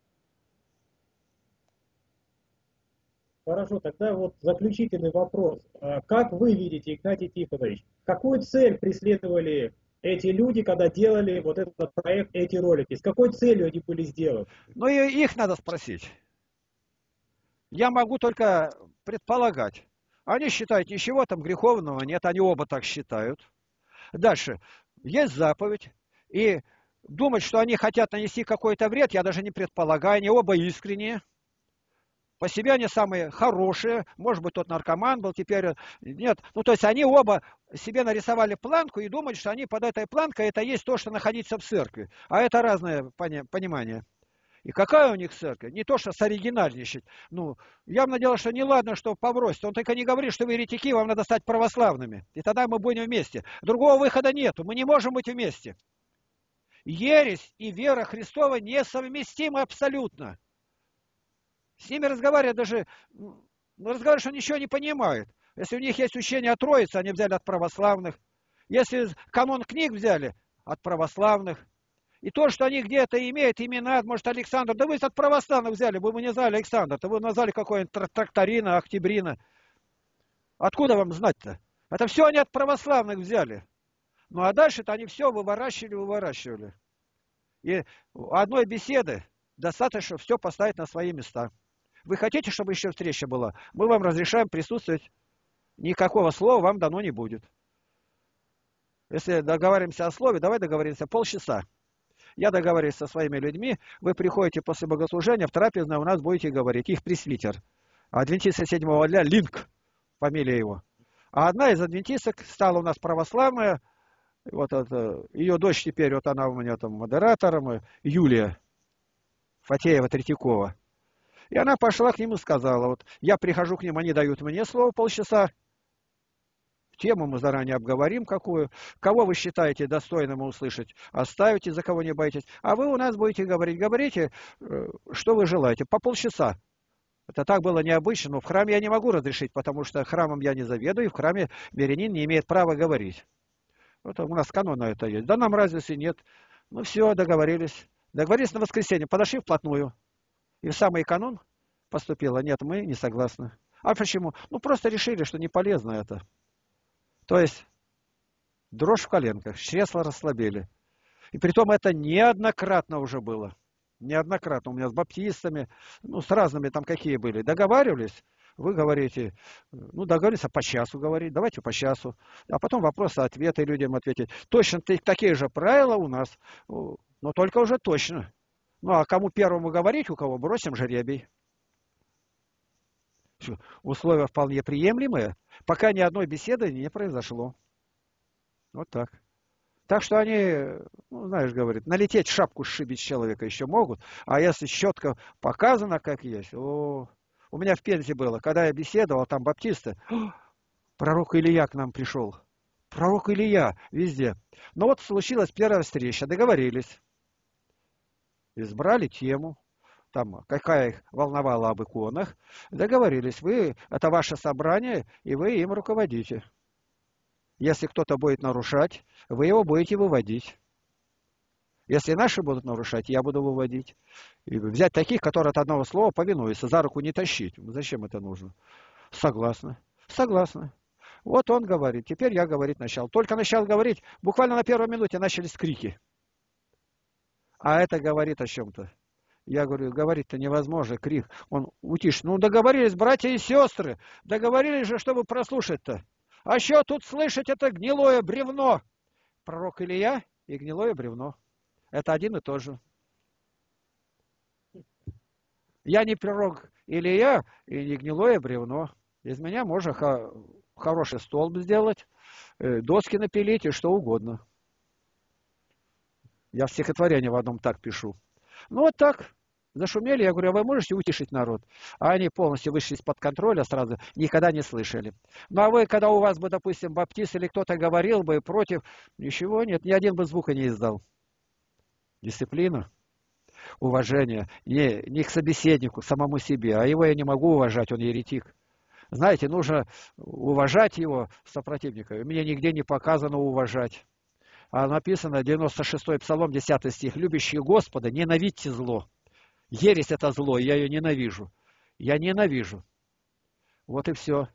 S2: Хорошо, тогда вот заключительный вопрос. Как вы видите, Игнатий Тихонович, какую цель преследовали эти люди, когда делали вот этот проект, эти ролики? С какой целью они были сделаны?
S1: Ну и их надо спросить. Я могу только предполагать. Они считают, ничего там греховного нет, они оба так считают. Дальше. Есть заповедь. И думать, что они хотят нанести какой-то вред, я даже не предполагаю. Они оба искренние. По себе они самые хорошие. Может быть, тот наркоман был, теперь нет. Ну, то есть они оба себе нарисовали планку и думают, что они под этой планкой это есть то, что находиться в церкви. А это разное понимание. И какая у них церковь? Не то, что соригинальничать. Ну, явно дело, что неладно, что побросить. Он только не говорит, что вы еретики, вам надо стать православными. И тогда мы будем вместе. Другого выхода нету. Мы не можем быть вместе. Ересь и вера Христова несовместимы абсолютно. С ними разговаривать даже, разговаривать, что ничего не понимают. Если у них есть учение о Троице, они взяли от православных. Если канон книг взяли, от православных. И то, что они где-то имеют имена, может, Александр, да вы от православных взяли, вы бы не знали Александр, то вы назвали какой-нибудь Тракторина, Октябрина. Откуда вам знать-то? Это все они от православных взяли. Ну а дальше-то они все выворачивали. И одной беседы достаточно все поставить на свои места. Вы хотите, чтобы еще встреча была? Мы вам разрешаем присутствовать. Никакого слова вам дано не будет. Если договариваемся о слове, давай договоримся полчаса. Я договорюсь со своими людьми, вы приходите после богослужения в трапезное, у нас будете говорить. Их пресвитер. Адвентиста седьмого дня, Линк, фамилия его. А одна из адвентисток стала у нас православная. Вот это, ее дочь теперь, вот она у меня там модератором, Юлия Фатеева-Третьякова. И она пошла к ним и сказала, вот я прихожу к ним, они дают мне слово полчаса. Тему мы заранее обговорим, какую. Кого вы считаете достойным услышать, оставите, за кого не боитесь. А вы у нас будете говорить. Говорите, что вы желаете. По полчаса. Это так было необычно, но в храме я не могу разрешить, потому что храмом я не заведую, и в храме мирянин не имеет права говорить. Вот у нас канон на это есть. Да нам разницы нет. Ну все, договорились. Договорились на воскресенье, подошли вплотную. И в самый канон поступило. Нет, мы не согласны. А почему? Ну просто решили, что не полезно это. То есть дрожь в коленках, чресла расслабели. И притом это неоднократно уже было. Неоднократно. У меня с баптистами, ну с разными там какие были. Договаривались, вы говорите, ну договорились, по часу говорить, давайте по часу. А потом вопросы-ответы людям ответить. Точно такие же правила у нас, но только уже точно. Ну а кому первому говорить, у кого бросим жеребий. Условия вполне приемлемые, пока ни одной беседы не произошло. Вот так. Так что они, ну, знаешь, говорит, налететь шапку сшибить человека еще могут, а если четко показано, как есть, у меня в Пензе было, когда я беседовал, там баптисты, пророк Илия к нам пришел. Пророк Илия везде. Но вот случилась первая встреча, договорились, избрали тему. Там, какая их волновала об иконах, договорились, вы, это ваше собрание, и вы им руководите. Если кто-то будет нарушать, вы его будете выводить. Если наши будут нарушать, я буду выводить. И взять таких, которые от одного слова повинуются, за руку не тащить. Зачем это нужно? Согласна. Согласна. Вот он говорит, теперь я говорить начал. Только начал говорить, буквально на первой минуте начались крики. А это говорит о чем-то. Я говорю, говорить-то невозможно, крик. Он утишь. Ну, договорились, братья и сестры. Договорились же, чтобы прослушать-то. А что тут слышать это гнилое бревно? Пророк Илия и гнилое бревно. Это один и тот же. Я не пророк Илия и не гнилое бревно. Из меня можно хороший столб сделать, доски напилить и что угодно. Я в стихотворении в одном так пишу. Ну вот так. Зашумели, я говорю, а вы можете утешить народ? А они полностью вышли из-под контроля, сразу никогда не слышали. Ну а вы, когда у вас бы, допустим, баптист или кто-то говорил бы против, ничего нет, ни один бы звука не издал. Дисциплина, уважение, не к собеседнику, к самому себе, а его я не могу уважать, он еретик. Знаете, нужно уважать его, сопротивника. Мне нигде не показано уважать. А написано, 96-й Псалом, 10 стих, любящие Господа, ненавидьте зло. Ересь это зло, я ее ненавижу. Я ненавижу. Вот и все.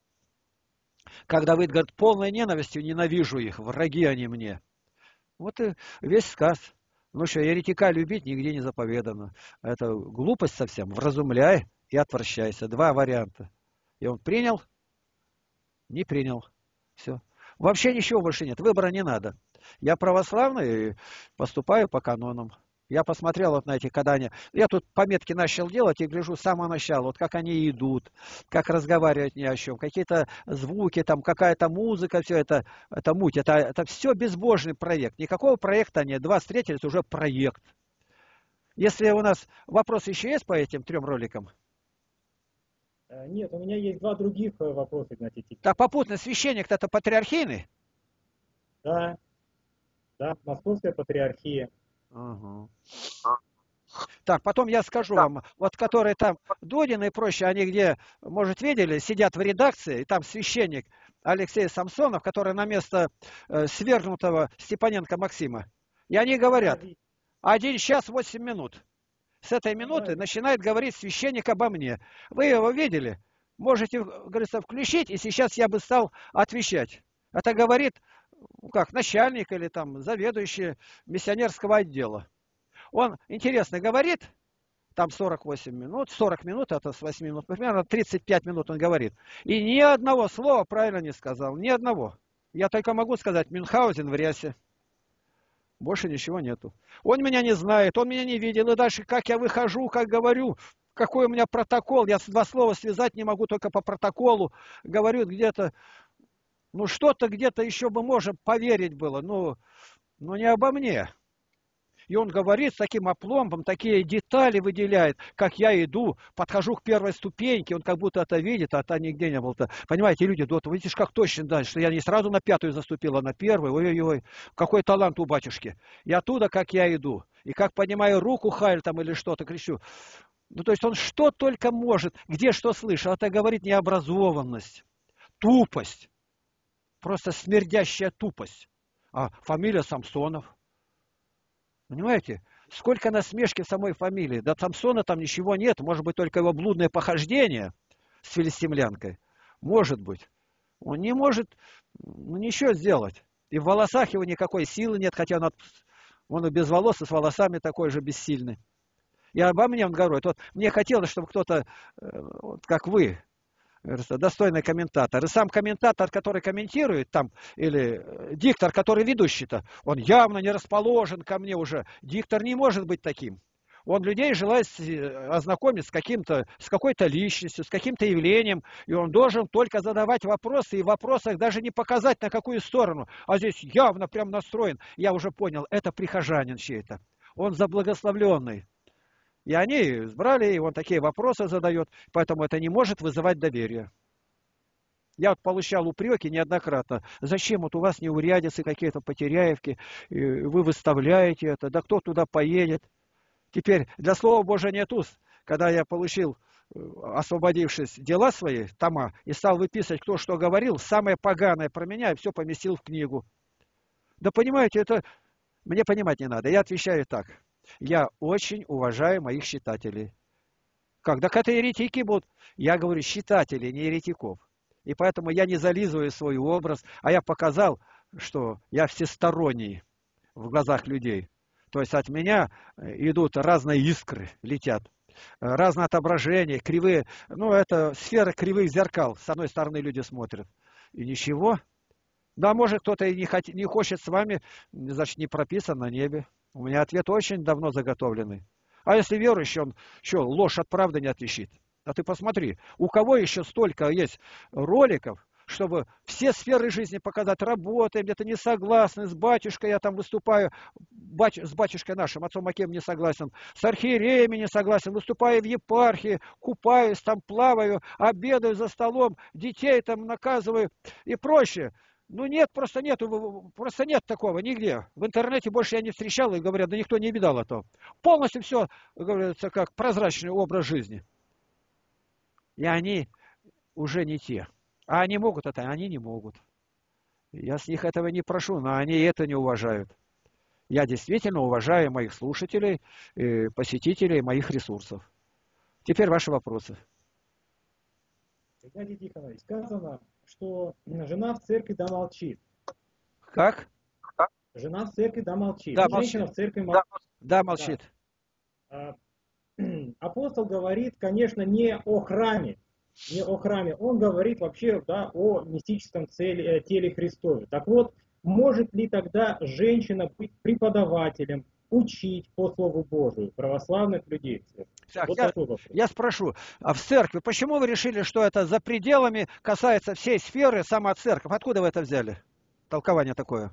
S1: Когда вы, говорит, полной ненавистью ненавижу их, враги они мне. Вот и весь сказ. Ну что, еретика любить нигде не заповедано. Это глупость совсем. Вразумляй и отвращайся. Два варианта. И он принял, не принял. Все. Вообще ничего больше нет. Выбора не надо. Я православный и поступаю по канонам. Я посмотрел вот на эти, когда они... Я тут пометки начал делать и гляжу с самого начала, вот как они идут, как разговаривать ни о чем, какие-то звуки, там какая-то музыка, все это муть. Это все безбожный проект. Никакого проекта нет. Два встретились, уже проект. Если у нас вопросы еще есть по этим 3 роликам?
S2: Нет, у меня есть 2 других вопроса, Игнатий.
S1: Так, попутно, священник-то это патриархийный?
S2: Да, Московская патриархия.
S1: Ага. Так, потом я скажу вам, вот которые там Дудин и прочие, они где, может, видели, сидят в редакции, и там священник Алексей Самсонов, который на место свергнутого Степаненко Максима. И они говорят, 1 час 8 минут. С этой минуты начинает говорить священник обо мне. Вы его видели? Можете, говорится, включить, и сейчас я бы стал отвечать. Это говорит, как начальник или там заведующий миссионерского отдела. Он интересно говорит, там 48 минут, 40 минут, это с 8 минут, примерно 35 минут он говорит. И ни одного слова правильно не сказал, ни одного. Я только могу сказать, Мюнхгаузен в рясе. Больше ничего нету. Он меня не знает, он меня не видел. И дальше, как я выхожу, как говорю, какой у меня протокол. Я два слова связать не могу, только по протоколу. Говорю где-то, ну что-то где-то еще бы можно поверить было, но не обо мне. И он говорит с таким опломбом, такие детали выделяет, как я иду, подхожу к первой ступеньке, он как будто это видит, а то нигде не был-то. Понимаете, люди, вот видишь, как точно дальше, что я не сразу на пятую заступил, а на первую. Ой-ой-ой, какой талант у батюшки. И оттуда, как я иду, и как поднимаю руку Хайль там или что-то, кричу. Ну, то есть он что только может, где что слышал. Это говорит необразованность, тупость, просто смердящая тупость. А фамилия Самсонов. Понимаете? Сколько насмешки в самой фамилии. До Самсона там ничего нет. Может быть, только его блудное похождение с филистимлянкой. Может быть. Он не может ничего сделать. И в волосах его никакой силы нет, хотя он и без волос, и с волосами такой же бессильный. И обо мне он говорит. Вот мне хотелось, чтобы кто-то, вот как вы, достойный комментатор. И сам комментатор, который комментирует там, или диктор, который ведущий-то, он явно не расположен ко мне уже. Диктор не может быть таким. Он людей желает ознакомить с какой-то личностью, с каким-то явлением, и он должен только задавать вопросы, и в вопросах даже не показать, на какую сторону. А здесь явно прям настроен. Я уже понял, это прихожанин чей-то. Он заблагословленный. И они избрали, и он такие вопросы задает, поэтому это не может вызывать доверие. Я вот получал упреки неоднократно. Зачем вот у вас неурядицы какие-то, потеряевки, вы выставляете это, да кто туда поедет? Теперь для Слова Божия нет уст. Когда я получил, освободившись, дела свои, тома, и стал выписывать, кто что говорил, самое поганое про меня, и все поместил в книгу. Да понимаете, это мне понимать не надо. Я отвечаю так. Я очень уважаю моих читателей. Когда это еретики будут, я говорю читателей, не еретиков. И поэтому я не зализываю свой образ, а я показал, что я всесторонний в глазах людей. То есть от меня идут разные искры, летят, разные отображения, кривые. Ну, это сфера кривых зеркал. С одной стороны люди смотрят. И ничего. Да, может, кто-то и не хочет с вами, значит, не прописан на небе. У меня ответ очень давно заготовленный. А если верующий, он что, ложь от правды не отличит? А ты посмотри, у кого еще столько есть роликов, чтобы все сферы жизни показать. Работаем, где-то не согласны, с батюшкой я там выступаю, с батюшкой нашим, отцом Аким не согласен, с архиереями не согласен, выступаю в епархии, купаюсь, там плаваю, обедаю за столом, детей там наказываю и прочее. Ну нет, просто нет такого нигде. В интернете больше я не встречал, и говорят, да никто не видал этого. Полностью все, говорится, как прозрачный образ жизни. И они уже не те. А они могут это, они не могут. Я с них этого не прошу, но они это не уважают. Я действительно уважаю моих слушателей, посетителей моих ресурсов. Теперь ваши вопросы.
S2: Геннадий Тихонович, сказано, что жена в церкви да молчит.
S1: Как?
S2: Жена в церкви да молчит.
S1: Да,
S2: Женщина
S1: молчит.
S2: в церкви молчит.
S1: Да, молчит.
S2: Да. Апостол говорит, конечно, не о храме. Не о храме. Он говорит вообще, да, о мистическом теле Христове. Так вот, может ли тогда женщина быть преподавателем, учить по Слову Божию православных людей?
S1: Так,
S2: вот
S1: я спрошу, а в церкви, почему вы решили, что это за пределами касается всей сферы, сама церковь? Откуда вы это взяли? Толкование такое.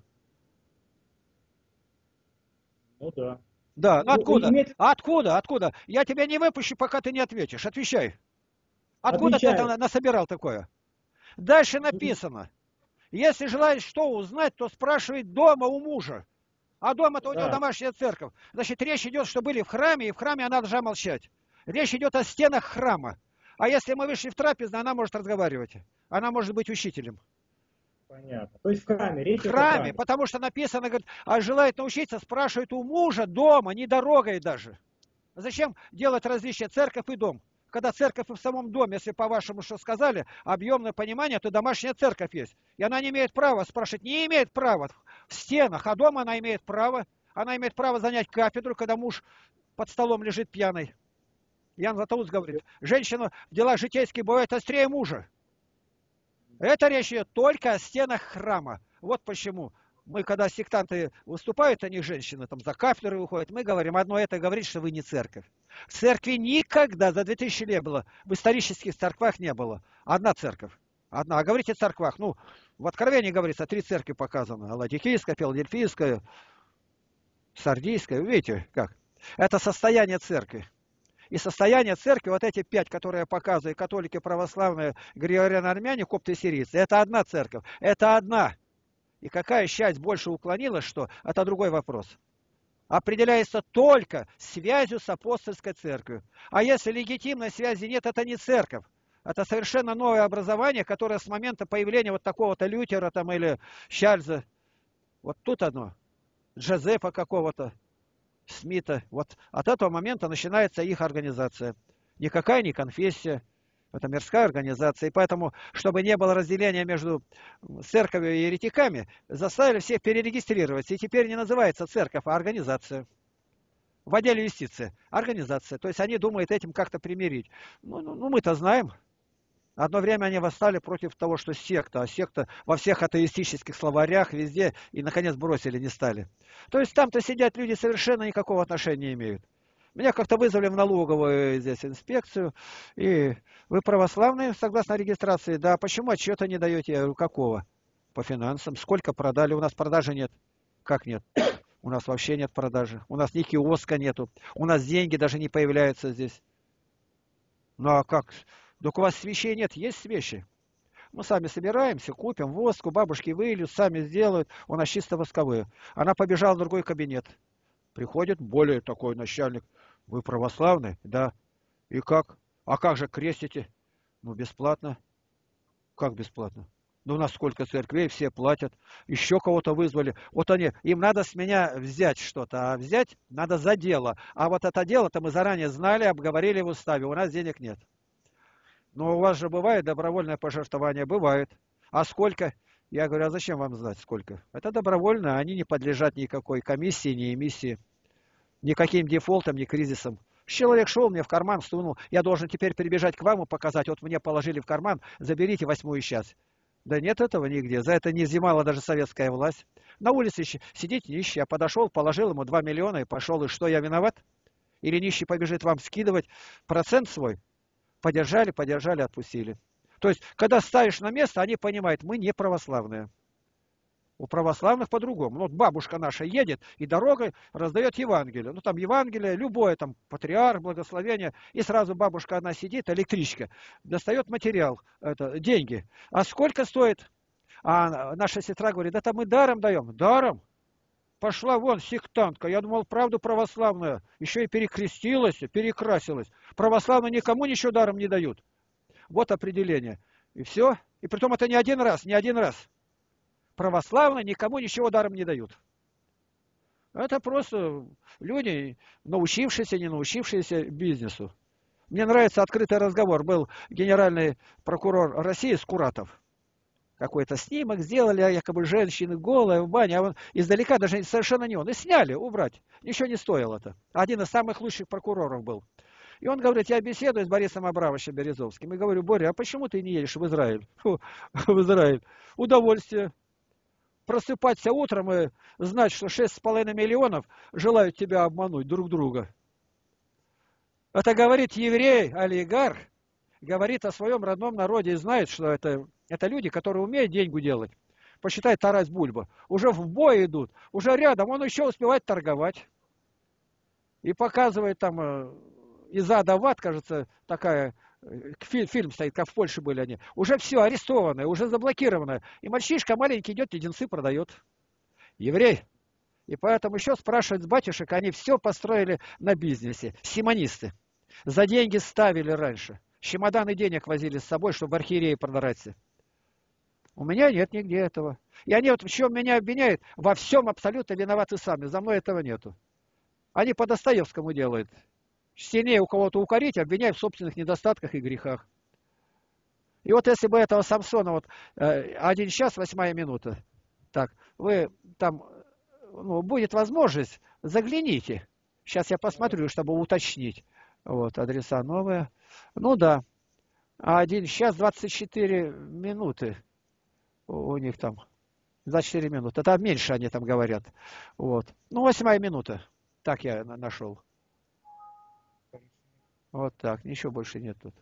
S2: Ну да.
S1: Да, ну откуда?
S2: Иметь...
S1: Откуда? Я тебя не выпущу, пока ты не ответишь. Отвечай. Откуда ты это насобирал такое? Дальше написано. Если желаешь что узнать, то спрашивай дома у мужа. А дома-то у него домашняя церковь. Значит, речь идет, что были в храме, и в храме она должна молчать. Речь идет о стенах храма. А если мы вышли в трапезную, она может разговаривать. Она может быть учителем.
S2: Понятно. То есть в храме. Речь
S1: в храме, потому что написано, говорит, а желает научиться, спрашивает у мужа дома, не дорогой даже. Зачем делать различие церковь и дом? Когда церковь и в самом доме, если по-вашему что сказали, объемное понимание, то домашняя церковь есть. И она не имеет права спрашивать, не имеет права в стенах, а дома она имеет право. Она имеет право занять кафедру, когда муж под столом лежит пьяный. Ян Златоуст говорит, женщина в делах житейских бывает острее мужа. Это речь идет только о стенах храма. Вот почему мы, когда сектанты выступают, они женщины там за кафедры выходят, мы говорим, одно это говорит, что вы не церковь. В церкви никогда за 2000 лет было, в исторических церквах не было. Одна церковь. Одна. А говорите о церквах. Ну, в Откровении говорится, 3 церкви показано. Ладикийская, Филадельфийская, Сардийская. Видите, как? Это состояние церкви. И состояние церкви, вот эти 5, которые я показываю, католики, православные, григорианы-армяне, копты и сирийцы, это одна церковь. Это одна. И какая часть больше уклонилась, что это другой вопрос. Определяется только связью с апостольской церковью. А если легитимной связи нет, это не церковь. Это совершенно новое образование, которое с момента появления вот такого-то Лютера там, или Чарльза, вот тут оно, Джозефа какого-то, Смита, вот от этого момента начинается их организация. Никакая не конфессия, это мирская организация. И поэтому, чтобы не было разделения между церковью и еретиками, заставили всех перерегистрироваться. И теперь не называется церковь, а организация. В отделе юстиции. Организация. То есть они думают этим как-то примирить. Ну мы-то знаем. Одно время они восстали против того, что секта, а секта во всех атеистических словарях везде, и наконец бросили, не стали. То есть там-то сидят люди, совершенно никакого отношения не имеют. Меня как-то вызвали в налоговую здесь инспекцию, и вы православные, согласно регистрации? Да, почему отчета не даете? Я говорю, какого? По финансам. Сколько продали? У нас продажи нет. Как нет? У нас вообще нет продажи. У нас ни киоска нету. У нас деньги даже не появляются здесь. Ну а как? Так у вас свечей нет, есть свечи. Мы сами собираемся, купим воску, бабушки выльют, сами сделают. У нас чисто восковые. Она побежала в другой кабинет. Приходит более такой начальник. Вы православный? Да. И как? А как же крестите? Ну, бесплатно. Как бесплатно? Ну, у нас сколько церквей, все платят. Еще кого-то вызвали. Вот они, им надо с меня взять что-то. А взять надо за дело. А вот это дело-то мы заранее знали, обговорили в уставе. У нас денег нет. Но у вас же бывает добровольное пожертвование? Бывает. А сколько? Я говорю, а зачем вам знать сколько? Это добровольно, они не подлежат никакой комиссии, ни эмиссии, никаким дефолтам, ни кризисам. Человек шел мне в карман, сунул, я должен теперь перебежать к вам и показать, вот мне положили в карман, заберите 8-ю часть. Да нет этого нигде, за это не взимала даже советская власть. На улице сидеть нищий, я подошел, положил ему 2 миллиона и пошел, и что, я виноват? Или нищий побежит вам скидывать процент свой? Подержали, отпустили. То есть, когда ставишь на место, они понимают, мы не православные. У православных по-другому. Ну, вот бабушка наша едет и дорогой раздает Евангелие. Ну, там Евангелие, любое, там, патриарх, благословение. И сразу бабушка одна сидит, электричка, достает материал, это, деньги. А сколько стоит? А наша сестра говорит, это мы даром даем. Даром? Пошла вон сектантка. Я думал, правду православная. Еще и перекрестилась, перекрасилась. Православные никому ничего даром не дают. Вот определение. И все. И притом это не один раз, не один раз. Православные никому ничего даром не дают. Это просто люди, научившиеся, не научившиеся бизнесу. Мне нравится открытый разговор. Был генеральный прокурор России Скуратов. Какой-то снимок сделали, а якобы женщины голые в бане, а он издалека даже совершенно не он. И сняли, убрать. Ничего не стоило это. Один из самых лучших прокуроров был. И он говорит, я беседую с Борисом Абрамовичем Березовским. И говорю, Боря, а почему ты не едешь в Израиль? Фу, в Израиль. Удовольствие. Просыпаться утром и знать, что 6,5 миллионов желают тебя обмануть друг друга. Это говорит еврей, олигарх, говорит о своем родном народе и знает, что это люди, которые умеют деньгу делать. Посчитай Тарас Бульба. Уже в бой идут, уже рядом, он еще успевает торговать. И показывает там из ада в ад, кажется, такая, фильм стоит, как в Польше были они. Уже все арестованное, уже заблокированное. И мальчишка маленький идет, леденцы продает. Еврей. И поэтому еще спрашивают с батюшек, они все построили на бизнесе. Симонисты. За деньги ставили раньше. Чемоданы денег возили с собой, чтобы в архиереи продаваться. У меня нет нигде этого. И они вот в чем меня обвиняют, во всем абсолютно виноваты сами. За мной этого нету. Они по Достоевскому делают. Сильнее у кого-то укорить, обвиняют в собственных недостатках и грехах. И вот если бы этого Самсона, вот 1 час 8 минута, так, вы там ну, будет возможность, загляните. Сейчас я посмотрю, чтобы уточнить. Вот, адреса новые. Ну да. А один сейчас 24 минуты у них там. 24 минуты. Это меньше они там говорят. Вот. Ну, 8 минута. Так я нашел. Вот так. Ничего больше нет тут.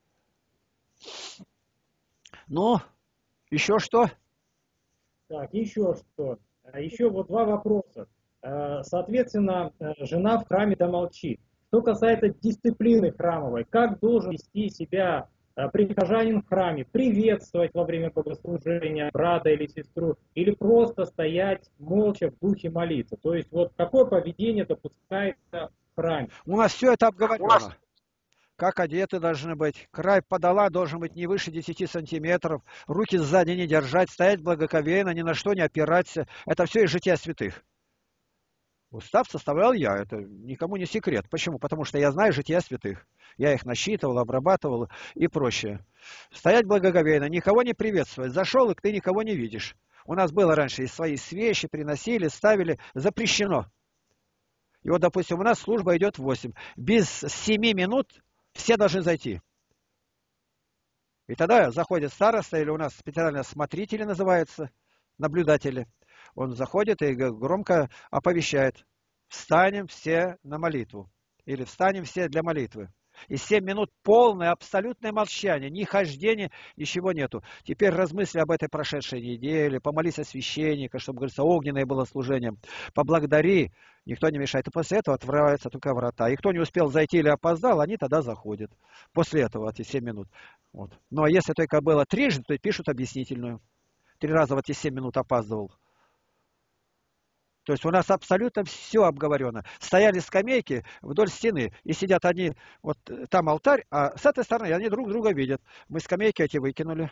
S1: Ну, еще что?
S2: Так, еще что? Еще вот два вопроса. Соответственно, жена в храме-то молчит. Что касается дисциплины храмовой, как должен вести себя прихожанин в храме? Приветствовать во время богослужения брата или сестру? Или просто стоять молча в духе молиться? То есть вот какое поведение допускается в храме?
S1: У нас все это обговорено. Как одеты должны быть. Край подола должен быть не выше 10 сантиметров. Руки сзади не держать, стоять благоговейно, ни на что не опираться. Это все из жития святых. Устав составлял я, это никому не секрет. Почему? Потому что я знаю жития святых. Я их насчитывал, обрабатывал и прочее. Стоять благоговейно, никого не приветствовать. Зашел, и ты никого не видишь. У нас было раньше и свои свечи приносили, ставили. Запрещено. И вот, допустим, у нас служба идет в 8. Без 7 минут все должны зайти. И тогда заходит староста, или у нас специально смотрители называются, наблюдатели. Он заходит и громко оповещает. Встанем все на молитву. Или встанем все для молитвы. И 7 минут полное, абсолютное молчание, ни хождения, ничего нету. Теперь размысли об этой прошедшей неделе, помолись о священника, чтобы, говорится, огненное было служение. Поблагодари, никто не мешает. И после этого открываются только врата. И кто не успел зайти или опоздал, они тогда заходят. После этого, эти 7 минут. Вот. Ну а если только было трижды, то пишут объяснительную. 3 раза в эти 7 минут опаздывал. То есть у нас абсолютно все обговорено. Стояли скамейки вдоль стены, и сидят одни, вот там алтарь, а с этой стороны они друг друга видят. Мы скамейки эти выкинули.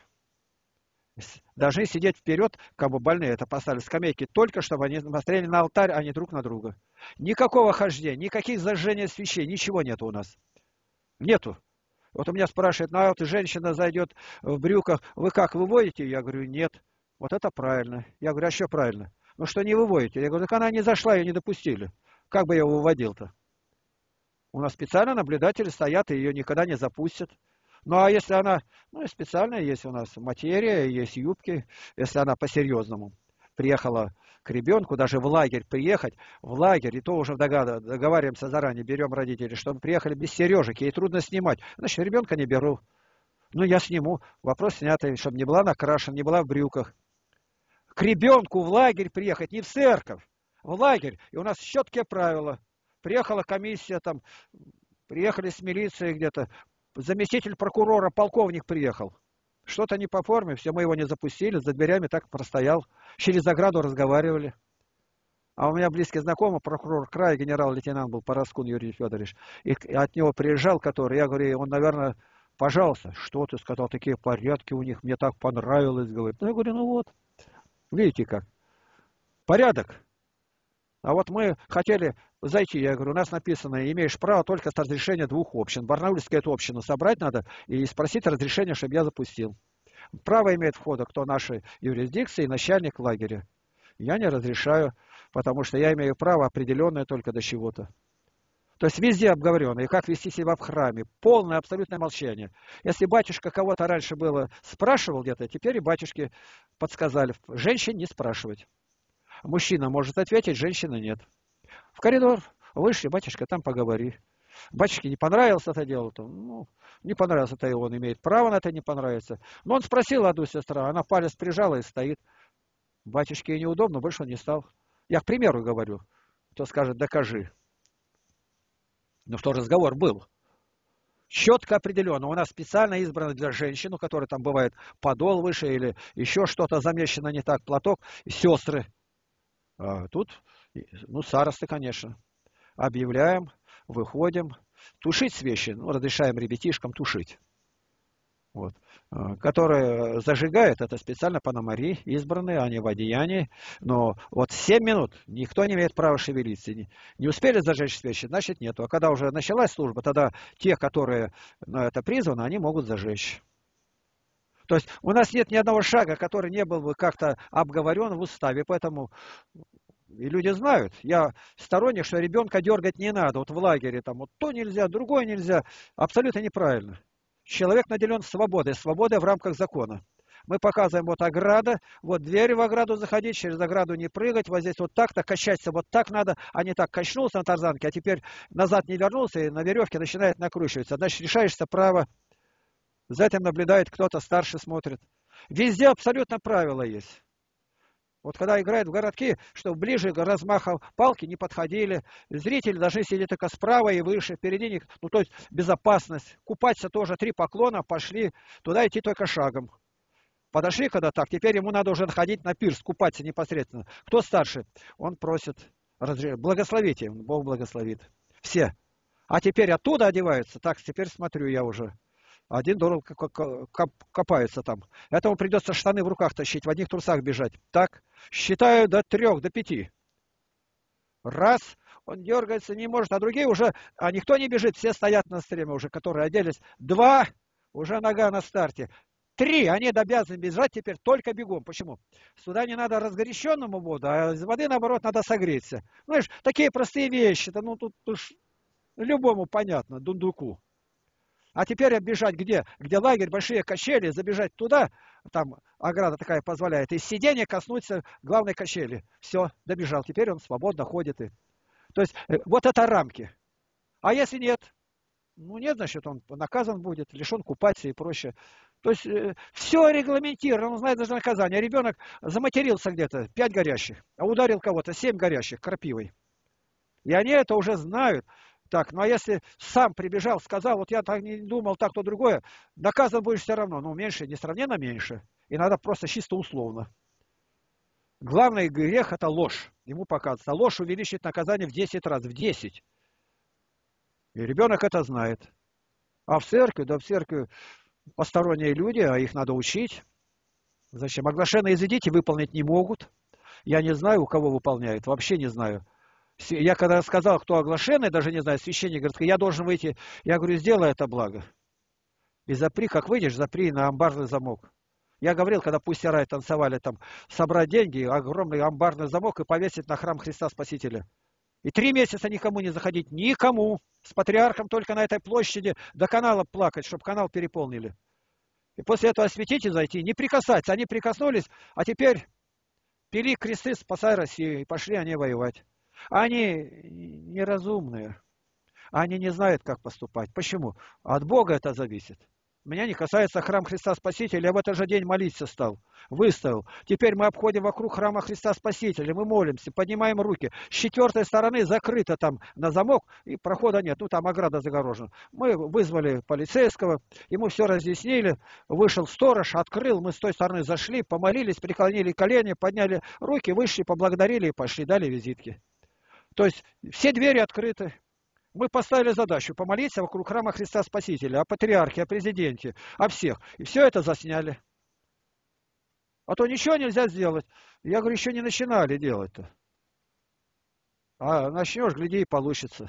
S1: Должны сидеть вперед, как бы больные это поставили скамейки, только чтобы они смотрели на алтарь, а не друг на друга. Никакого хождения, никаких зажжения свечей, ничего нету у нас. Нету. Вот у меня спрашивают, ну а вот женщина зайдет в брюках, вы как, выводите? Я говорю, нет. Вот это правильно. Я говорю, а что правильно? Ну что не выводите? Я говорю, так она не зашла, ее не допустили. Как бы я его выводил-то? У нас специально наблюдатели стоят, и ее никогда не запустят. Ну а если она, ну и специально есть у нас материя, есть юбки, если она по-серьезному приехала к ребенку, даже в лагерь приехать, в лагерь, и то уже договариваемся заранее, берем родителей, чтобы приехали без сережек, ей трудно снимать. Значит, ребенка не беру. Ну я сниму, вопрос снятый, чтобы не была накрашена, не была в брюках. К ребенку в лагерь приехать, не в церковь, в лагерь. И у нас четкие правила. Приехала комиссия, там, приехали с милицией где-то, заместитель прокурора, полковник приехал. Что-то не по форме, все, мы его не запустили, за дверями так простоял. Через ограду разговаривали. А у меня близкий знакомый, прокурор края, генерал-лейтенант был Параскун Юрий Федорович. И от него приезжал, который, я говорю, он, наверное, пожалуйста, что ты сказал, такие порядки у них, мне так понравилось, говорит. Ну, я говорю, ну вот. Видите как? Порядок. А вот мы хотели зайти, я говорю, у нас написано, имеешь право только с разрешения 2 общин. Барнаульская эту общину собрать надо и спросить разрешение, чтобы я запустил. Право имеет входа, кто нашей юрисдикции, начальник лагеря. Я не разрешаю, потому что я имею право определенное только до чего-то. То есть везде обговорено, и как вести себя в храме. Полное, абсолютное молчание. Если батюшка кого-то раньше было спрашивал где-то, теперь и батюшки подсказали. Женщин не спрашивать. Мужчина может ответить, женщина нет. В коридор вышли, батюшка, там поговори. Батюшке не понравилось это дело, то, ну, не понравилось это, и он имеет право на это не понравится. Но он спросил одну сестру, она палец прижала и стоит. Батюшке неудобно, больше он не стал. Я к примеру говорю. Кто скажет, докажи. Ну что, разговор был. Четко определенно. У нас специально избрано для женщин, у которой там бывает подол выше или еще что-то замещено не так, платок, сестры. А тут, ну, старосты, конечно. Объявляем, выходим. Тушить свечи, ну, разрешаем ребятишкам тушить. Вот. Которые зажигают, это специально пономари избранные, они в одеянии. Но вот 7 минут никто не имеет права шевелиться. Не успели зажечь свечи, значит нету. А когда уже началась служба, тогда те, которые на это призваны, они могут зажечь. То есть у нас нет ни одного шага, который не был бы как-то обговорен в уставе. Поэтому И люди знают, я сторонник, что ребенка дергать не надо. Вот в лагере там вот то нельзя, другое нельзя. Абсолютно неправильно. Человек наделен свободой, свободой в рамках закона. Мы показываем вот ограда, вот двери в ограду заходить, через ограду не прыгать, вот здесь вот так-то, качаться вот так надо, а не так качнулся на тарзанке, а теперь назад не вернулся и на веревке начинает накручиваться. Значит, решаешься право, за этим наблюдает кто-то, старше смотрит. Везде абсолютно правила есть. Вот когда играют в городки, чтобы ближе к размаху палки не подходили, зрители должны сидеть только справа и выше, впереди них, ну то есть безопасность. Купаться тоже 3 поклона, пошли, туда идти только шагом. Подошли когда так, теперь ему надо уже ходить на пирс, купаться непосредственно. Кто старше? Он просит, благословите, Бог благословит. Все. А теперь оттуда одеваются, так, теперь смотрю я уже. Один дорого копается там. Этому придется штаны в руках тащить, в одних трусах бежать. Так, считаю до 3, до 5. Раз, он дергается, не может, а другие уже, а никто не бежит, все стоят на стреме уже, которые оделись. 2, уже нога на старте. 3, они обязаны бежать теперь только бегом. Почему? Сюда не надо разгоряченному воду, а из воды, наоборот, надо согреться. Знаешь, такие простые вещи-то, ну тут уж любому понятно, дундуку. А теперь оббежать где? Где лагерь, большие качели, забежать туда, там ограда такая позволяет, и с сиденья коснуться главной качели. Все, добежал, теперь он свободно ходит. То есть вот это рамки. А если нет? Ну нет, значит, он наказан будет, лишен купаться и прочее. То есть все регламентировано, он знает даже наказание. Ребенок заматерился где-то, 5 горящих, а ударил кого-то, 7 горящих крапивой. И они это уже знают. Так, ну а если сам прибежал, сказал, вот я так не думал, так то другое, наказан будешь все равно. Ну, меньше, несравненно меньше. И надо просто чисто условно. Главный грех – это ложь. Ему показывается. А ложь увеличит наказание в 10 раз, в 10. И ребенок это знает. А в церкви, да в церкви посторонние люди, а их надо учить. Зачем? Оглашенные из дети выполнить не могут. Я не знаю, у кого выполняют, вообще не знаю. Я когда сказал, кто оглашенный, даже не знаю, священник говорит, я должен выйти. Я говорю, сделай это благо. И запри, как выйдешь, запри на амбарный замок. Я говорил, когда пустярай танцевали там, собрать деньги, огромный амбарный замок и повесить на храм Христа Спасителя. И 3 месяца никому не заходить, никому. С патриархом только на этой площади до канала плакать, чтобы канал переполнили. И после этого осветить и зайти, не прикасаться. Они прикоснулись, а теперь пили кресты, спасай Россию, и пошли они воевать. Они неразумные. Они не знают, как поступать. Почему? От Бога это зависит. Меня не касается храм Христа Спасителя. Я в этот же день молиться стал. Выставил. Теперь мы обходим вокруг храма Христа Спасителя. Мы молимся, поднимаем руки. С 4 стороны закрыто там на замок, и прохода нет. Ну, там ограда загорожена. Мы вызвали полицейского, ему все разъяснили. Вышел сторож, открыл. Мы с той стороны зашли, помолились, преклонили колени, подняли руки, вышли, поблагодарили и пошли. Дали визитки. То есть все двери открыты. Мы поставили задачу помолиться вокруг храма Христа Спасителя, о патриархе, о президенте, о всех. И все это засняли. А то ничего нельзя сделать. Я говорю, еще не начинали делать-то. А начнешь, гляди, и получится.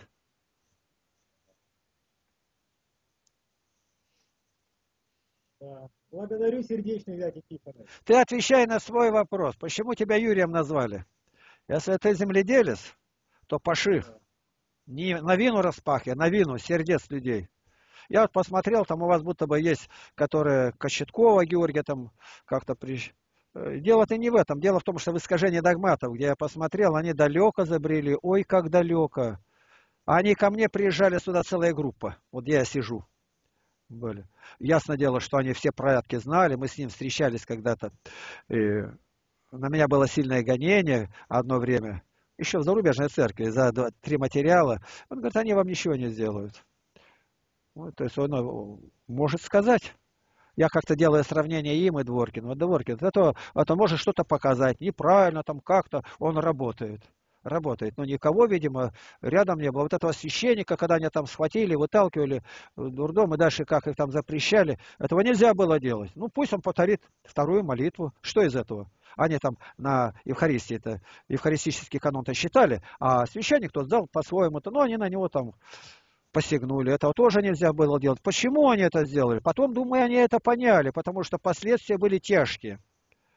S2: Да. Благодарю сердечно, Илья Никифорович.
S1: Ты отвечай на свой вопрос. Почему тебя Юрием назвали? Если ты земледелец, то паши. Не на вину распахи, а на вину сердец людей. Я вот посмотрел, там у вас будто бы есть, которые Кочеткова, Георгия, там как-то Дело-то не в этом. Дело в том, что в искажении догматов, где я посмотрел, они далеко забрели. Ой, как далеко. Они ко мне приезжали сюда целая группа. Вот где я сижу. Были. Ясно дело, что они все порядки знали. Мы с ним встречались когда-то. И на меня было сильное гонение одно время. Еще в зарубежной церкви за 3 материала. Он говорит, они вам ничего не сделают. Вот, то есть он может сказать. Я как-то делаю сравнение им и Дворкин. Вот Дворкин, это может что-то показать. Неправильно там как-то он работает. Работает. Но никого, видимо, рядом не было. Вот этого священника, когда они там схватили, выталкивали в дурдом и дальше как их там запрещали, этого нельзя было делать. Ну пусть он повторит 2-ю молитву. Что из этого? Они там на Евхаристии-то, евхаристический канон-то считали, а священник тот сдал по-своему-то, но они на него там посягнули. Этого тоже нельзя было делать. Почему они это сделали? Потом, думаю, они это поняли, потому что последствия были тяжкие.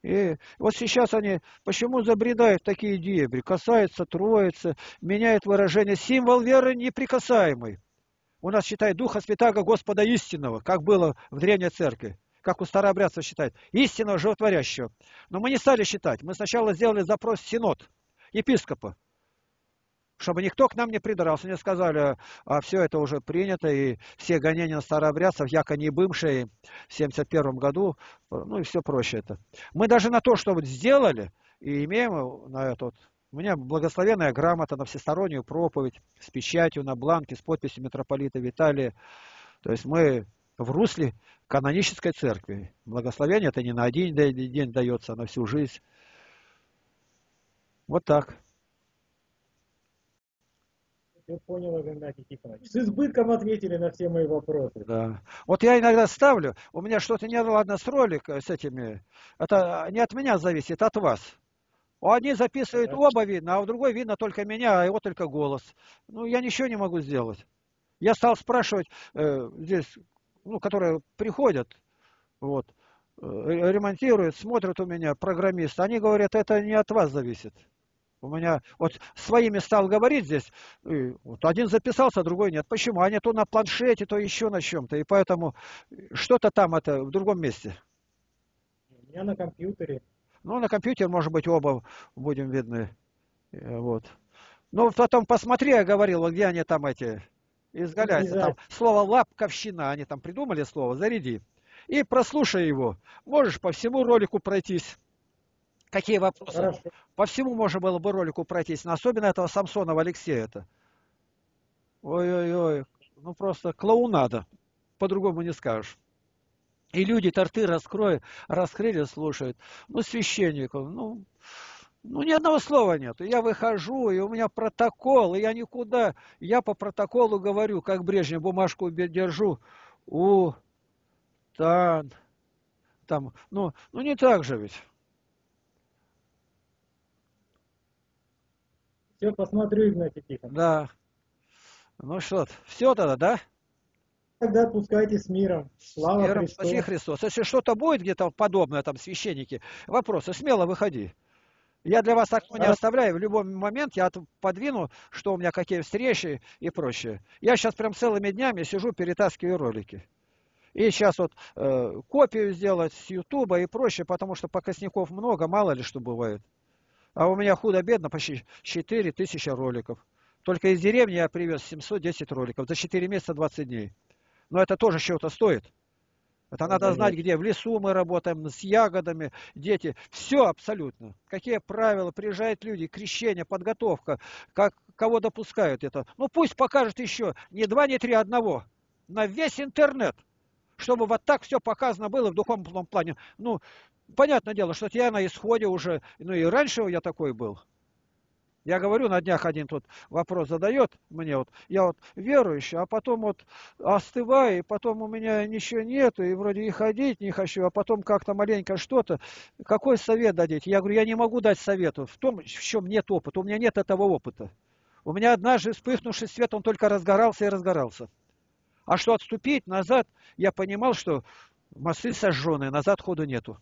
S1: И вот сейчас они почему забредают в такие дебри, касаются Троицы, меняют выражение. Символ веры неприкасаемый. У нас считают Духа Святаго Господа истинного, как было в Древней Церкви, как у старообрядцев считают, истинного животворящего. Но мы не стали считать. Мы сначала сделали запрос в Синод, епископа, чтобы никто к нам не придрался. Мне сказали, а все это уже принято, и все гонения на старообрядцев, яко не бывшие в 71 году, ну и все проще это. Мы даже на то, что вот сделали, и имеем на это, у меня благословенная грамота на всестороннюю проповедь с печатью на бланке, с подписью митрополита Виталия. То есть мы в русле канонической церкви. Благословение это не на один день дается, а на всю жизнь. Вот так.
S2: Я понял, Игнатий Тихонович. С избытком ответили на все мои вопросы.
S1: Да. Вот я иногда ставлю, у меня что-то не ладно с роликом, с этими. Это не от меня зависит, от вас. У одни записывают оба видно, а у другой видно только меня, а его только голос. Ну, я ничего не могу сделать. Я стал спрашивать здесь, ну, которые приходят, вот, ремонтируют, смотрят у меня, программисты. Они говорят, это не от вас зависит. У меня вот своими стал говорить здесь, и вот один записался, другой нет. Почему? Они то на планшете, то еще на чем-то. И поэтому что-то там это в другом месте.
S2: У меня на компьютере.
S1: Ну, на компьютер, может быть, оба будем видны. Вот. Ну, потом посмотри, я говорил, вот где они там эти изгаляются. Там слово лапковщина, они там придумали слово, заряди. И прослушай его. Можешь по всему ролику пройтись. Какие вопросы? Хорошо. По всему можно было бы ролику пройтись, но особенно этого Самсонова Алексея-то. Ой-ой-ой, ну просто клоунада, по-другому не скажешь. И люди-то рты раскрыли, слушают. Ну, священников, ну, ни одного слова нету. Я выхожу, и у меня протокол, и я никуда. Я по протоколу говорю, как Брежнев, бумажку держу. Там, ну не так же ведь.
S2: Все, посмотрю, Игнатий Тихонович.
S1: Да. Ну что, все тогда, да?
S2: Тогда отпускайте с миром. Слава Христу.
S1: Спаси Христос. Если что-то будет где-то подобное, там, священники, вопросы, смело выходи. Я для вас окно не оставляю. В любой момент я подвину, что у меня какие встречи и прочее. Я сейчас прям целыми днями сижу, перетаскиваю ролики. И сейчас вот копию сделать с Ютуба и прочее, потому что показников много, мало ли что бывает. А у меня худо-бедно почти 4000 роликов. Только из деревни я привез 710 роликов. За 4 месяца 20 дней. Но это тоже чего-то стоит. Это надо знать, где. В лесу мы работаем, с ягодами, дети. Все абсолютно. Какие правила, приезжают люди, крещение, подготовка, кого допускают это. Ну пусть покажет еще не 2, не 3, одного. На весь интернет. Чтобы вот так все показано было в духовном плане. Ну, понятное дело, что я на исходе уже, ну и раньше я такой был. Я говорю, на днях один тут вопрос задает мне, вот я вот верующий, а потом вот остываю, и потом у меня ничего нету, и вроде и ходить не хочу, а потом как-то маленько что-то. Какой совет дадите? Я говорю, я не могу дать совету в том, в чем нет опыта. У меня нет этого опыта. У меня однажды вспыхнувший свет, он только разгорался и разгорался. А что отступить назад, я понимал, что мосты сожженные, назад ходу нету.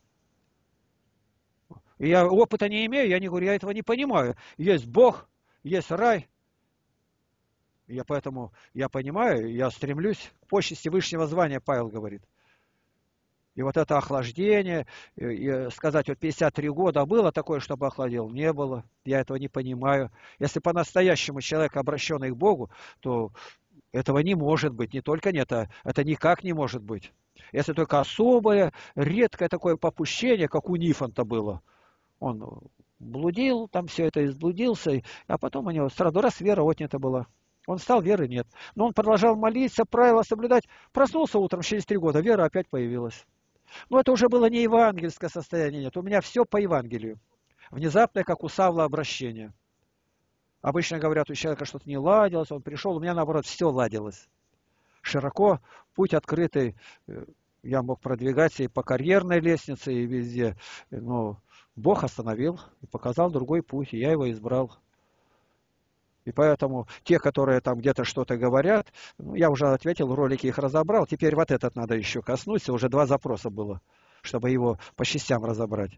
S1: И я опыта не имею, я не говорю, я этого не понимаю. Есть Бог, есть рай. Поэтому я понимаю, я стремлюсь к почести высшего звания, Павел говорит. И вот это охлаждение, и сказать, вот 53 года было такое, чтобы охладил, не было. Я этого не понимаю. Если по-настоящему человек обращенный к Богу, то этого не может быть. Не только нет, это никак не может быть. Если только особое, редкое такое попущение, как у Нифонта было. Он блудил, там все это изблудился, а потом у него сразу раз вера отнята была. Он стал, веры нет. Но он продолжал молиться, правила соблюдать. Проснулся утром через 3 года, вера опять появилась. Но это уже было не евангельское состояние, нет. У меня все по Евангелию. Внезапное, как у Савла, обращение. Обычно говорят, у человека что-то не ладилось, он пришел, у меня наоборот все ладилось. Широко, путь открытый, я мог продвигаться и по карьерной лестнице, и везде. Но Бог остановил и показал другой путь, и я его избрал. И поэтому те, которые там где-то что-то говорят, ну, я уже ответил, ролики их разобрал, теперь вот этот надо еще коснуться, уже 2 запроса было, чтобы его по частям разобрать.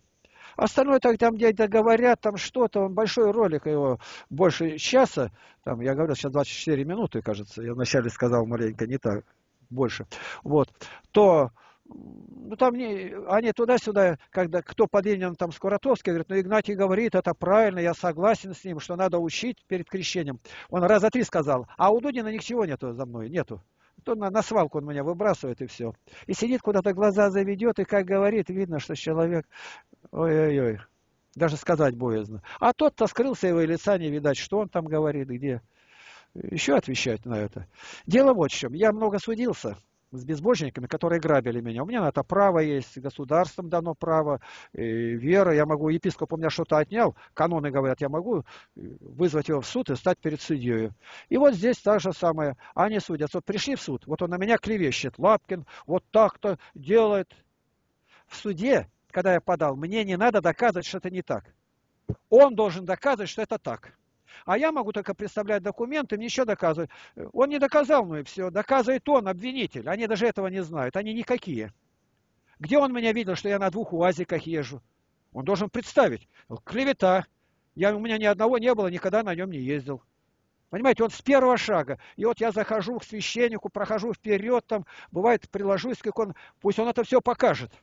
S1: Остальное так там где-то говорят, там что-то, он большой ролик его, больше часа, там, я говорю, сейчас 24 минуты, кажется, я вначале сказал маленько, не так, больше, вот, то, ну, там не, они туда-сюда, когда кто под именем там Скуратовский, говорит, ну, Игнатий говорит, это правильно, я согласен с ним, что надо учить перед крещением. Он раза 3 сказал, а у Дудина ничего нету за мной, нету. То на свалку он меня выбрасывает и все. И сидит куда-то, глаза заведет, и как говорит, видно, что человек, ой-ой-ой, даже сказать боязно. А тот-то скрылся, его и лица не видать, что он там говорит, где. Еще отвечать на это. Дело вот в чем. Я много судился с безбожниками, которые грабили меня. У меня на это право есть, государством дано право, вера. Я могу, епископ у меня что-то отнял, каноны говорят, я могу вызвать его в суд и стать перед судьей. И вот здесь та же самое. Они судятся. Вот пришли в суд, вот он на меня клевещет, Лапкин, вот так-то делает. В суде, когда я подал, мне не надо доказывать, что это не так. Он должен доказывать, что это так. А я могу только представлять документы, мне еще доказывать. Он не доказал, ну и все. Доказывает он, обвинитель. Они даже этого не знают. Они никакие. Где он меня видел, что я на 2 УАЗиках езжу? Он должен представить. Клевета. У меня ни одного не было, никогда на нем не ездил. Понимаете, он с первого шага. И вот я захожу к священнику, прохожу вперед, там, бывает, приложусь к иконе. Пусть он это все покажет.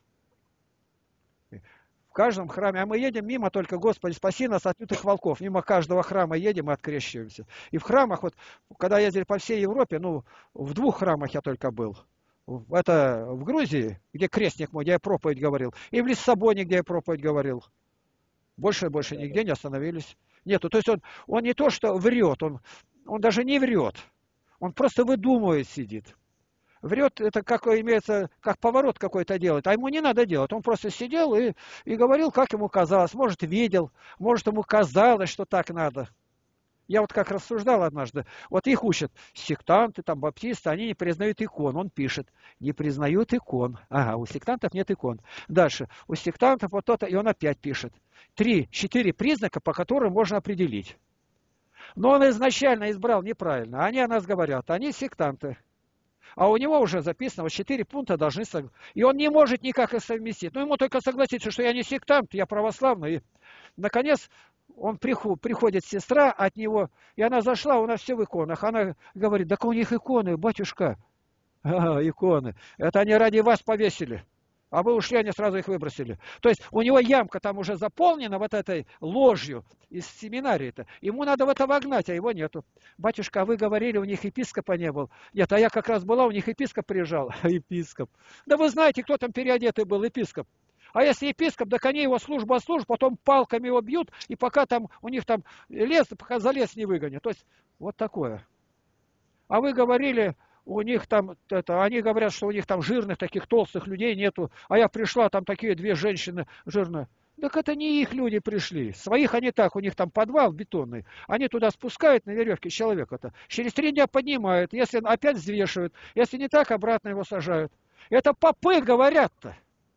S1: В каждом храме, а мы едем мимо только, Господи, спаси нас от лютых волков, мимо каждого храма едем и открещиваемся. И в храмах, вот, когда ездили по всей Европе, ну, в 2 храмах я только был. Это в Грузии, где крестник мой, где я проповедь говорил, и в Лиссабоне, где я проповедь говорил. Больше нигде не остановились. Нету. То есть он не то, что врет, он даже не врет. Он просто выдумывает, сидит. Врет, это как имеется, как поворот какой-то делает, а ему не надо делать. Он просто сидел и говорил, как ему казалось. Может, видел, может, ему казалось, что так надо. Я вот как рассуждал однажды, вот их учат сектанты, там, баптисты, они не признают икон. Он пишет, не признают икон. Ага, у сектантов нет икон. Дальше, у сектантов вот то-то, и он опять пишет. 3-4 признака, по которым можно определить. Но он изначально избрал неправильно. Они о нас говорят, они сектанты. А у него уже записано, вот 4 пункта должны согласиться. И он не может никак их совместить. Ну, ему только согласиться, что я не сектант, я православный. И, наконец, он приходит сестра от него, и она зашла, у нас все в иконах. Она говорит, так у них иконы, батюшка. Иконы. Это они ради вас повесили. А вы ушли, они сразу их выбросили. То есть у него ямка там уже заполнена вот этой ложью из семинарии-то. Ему надо в это вогнать, а его нету. Батюшка, а вы говорили, у них епископа не был. Нет, а я как раз была, у них епископ приезжал. Епископ. Да вы знаете, кто там переодетый был, епископ. А если епископ, так они его служба служат, потом палками его бьют, и пока там у них там лес, пока за лес не выгонят. То есть вот такое. А вы говорили, у них там, они говорят, что у них там жирных, таких толстых людей нету. А я пришла, там такие 2 женщины жирные. Так это не их люди пришли. Своих они так, у них там подвал бетонный. Они туда спускают на веревке человека-то. Через 3 дня поднимают. Если опять взвешивают. Если не так, обратно его сажают. Это попы говорят-то.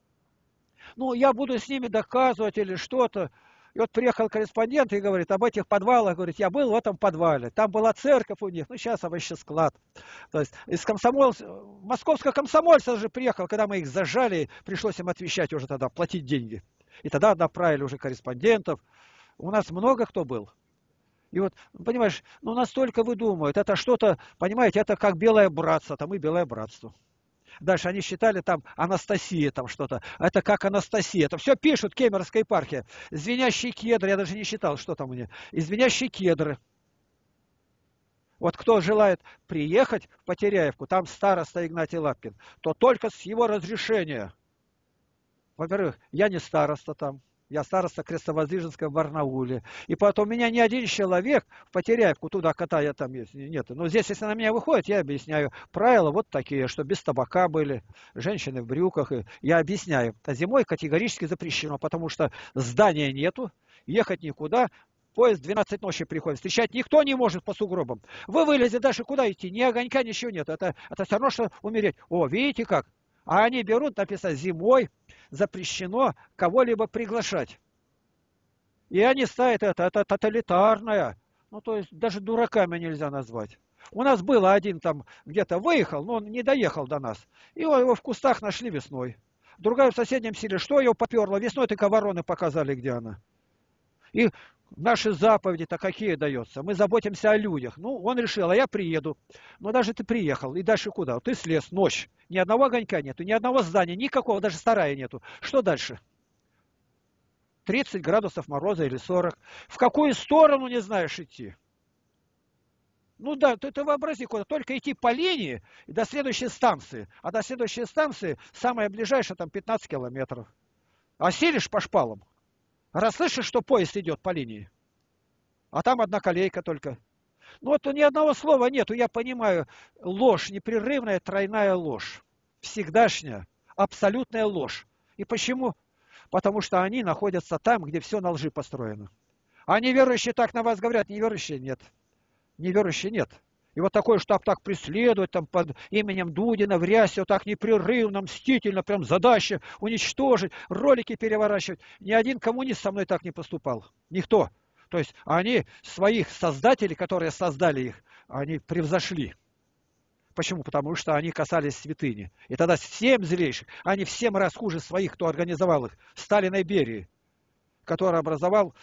S1: Ну, я буду с ними доказывать или что-то. И вот приехал корреспондент и говорит об этих подвалах. Говорит, я был в этом подвале. Там была церковь у них. Ну, сейчас овощи склад. То есть из московского комсомольца же приехал, когда мы их зажали, пришлось им отвечать уже тогда, платить деньги. И тогда направили уже корреспондентов. У нас много кто был. И вот, понимаешь, ну настолько выдумывают. Это что-то, понимаете, это как белое братство. Там и белое братство. Дальше они считали там Анастасия, там что-то. Это как Анастасия. Это все пишут, Кемеровская епархия. Звенящие кедры, я даже не считал, что там у них. И звенящие кедры. Вот кто желает приехать в Потеряевку, там староста Игнатий Лапкин, то только с его разрешения. Во-первых, я не староста там. Я староста Крестовоздвиженского в Барнауле. И поэтому меня ни один человек в Потеряевку туда катая там есть, нет. Но здесь, если на меня выходит, я объясняю. Правила вот такие, что без табака были, женщины в брюках. И я объясняю. А зимой категорически запрещено, потому что здания нету, ехать никуда. Поезд в 12 ночи приходит. Встречать никто не может по сугробам. Вы вылезете дальше, куда идти? Ни огонька, ничего нет. Это все равно, что умереть. О, видите как? А они берут, написано, зимой запрещено кого-либо приглашать. И они ставят это тоталитарное. Ну, то есть, даже дураками нельзя назвать. У нас было один там где-то выехал, но он не доехал до нас. И его в кустах нашли весной. другая в соседнем селе, что ее поперло? Весной только вороны показали, где она. И наши заповеди-то какие даются? Мы заботимся о людях. Ну, он решил, а я приеду. Но даже ты приехал, и дальше куда? Ты слез, ночь. Ни одного огонька нету, ни одного здания, никакого, даже сарая нету. Что дальше? 30 градусов мороза или 40. В какую сторону не знаешь идти? Ну да, ты вообрази, куда только идти по линии до следующей станции. А до следующей станции самая ближайшая там 15 километров. А сидишь по шпалам. Раз слышишь, что поезд идет по линии, а там одна колейка только. Ну вот ни одного слова нету, я понимаю, ложь, непрерывная тройная ложь. Всегдашняя, абсолютная ложь. И почему? Потому что они находятся там, где все на лжи построено. А неверующие так на вас говорят, неверующие нет. Неверующие нет. И вот такой штаб так преследовать там под именем Дудина в рясе, вот так непрерывно, мстительно, прям задача уничтожить, ролики переворачивать. Ни один коммунист со мной так не поступал. Никто. То есть они своих создателей, которые создали их, они превзошли. Почему? Потому что они касались святыни. И тогда 7 злейших, они в 7 раз хуже своих, кто организовал их. Сталин и Берии, который образовал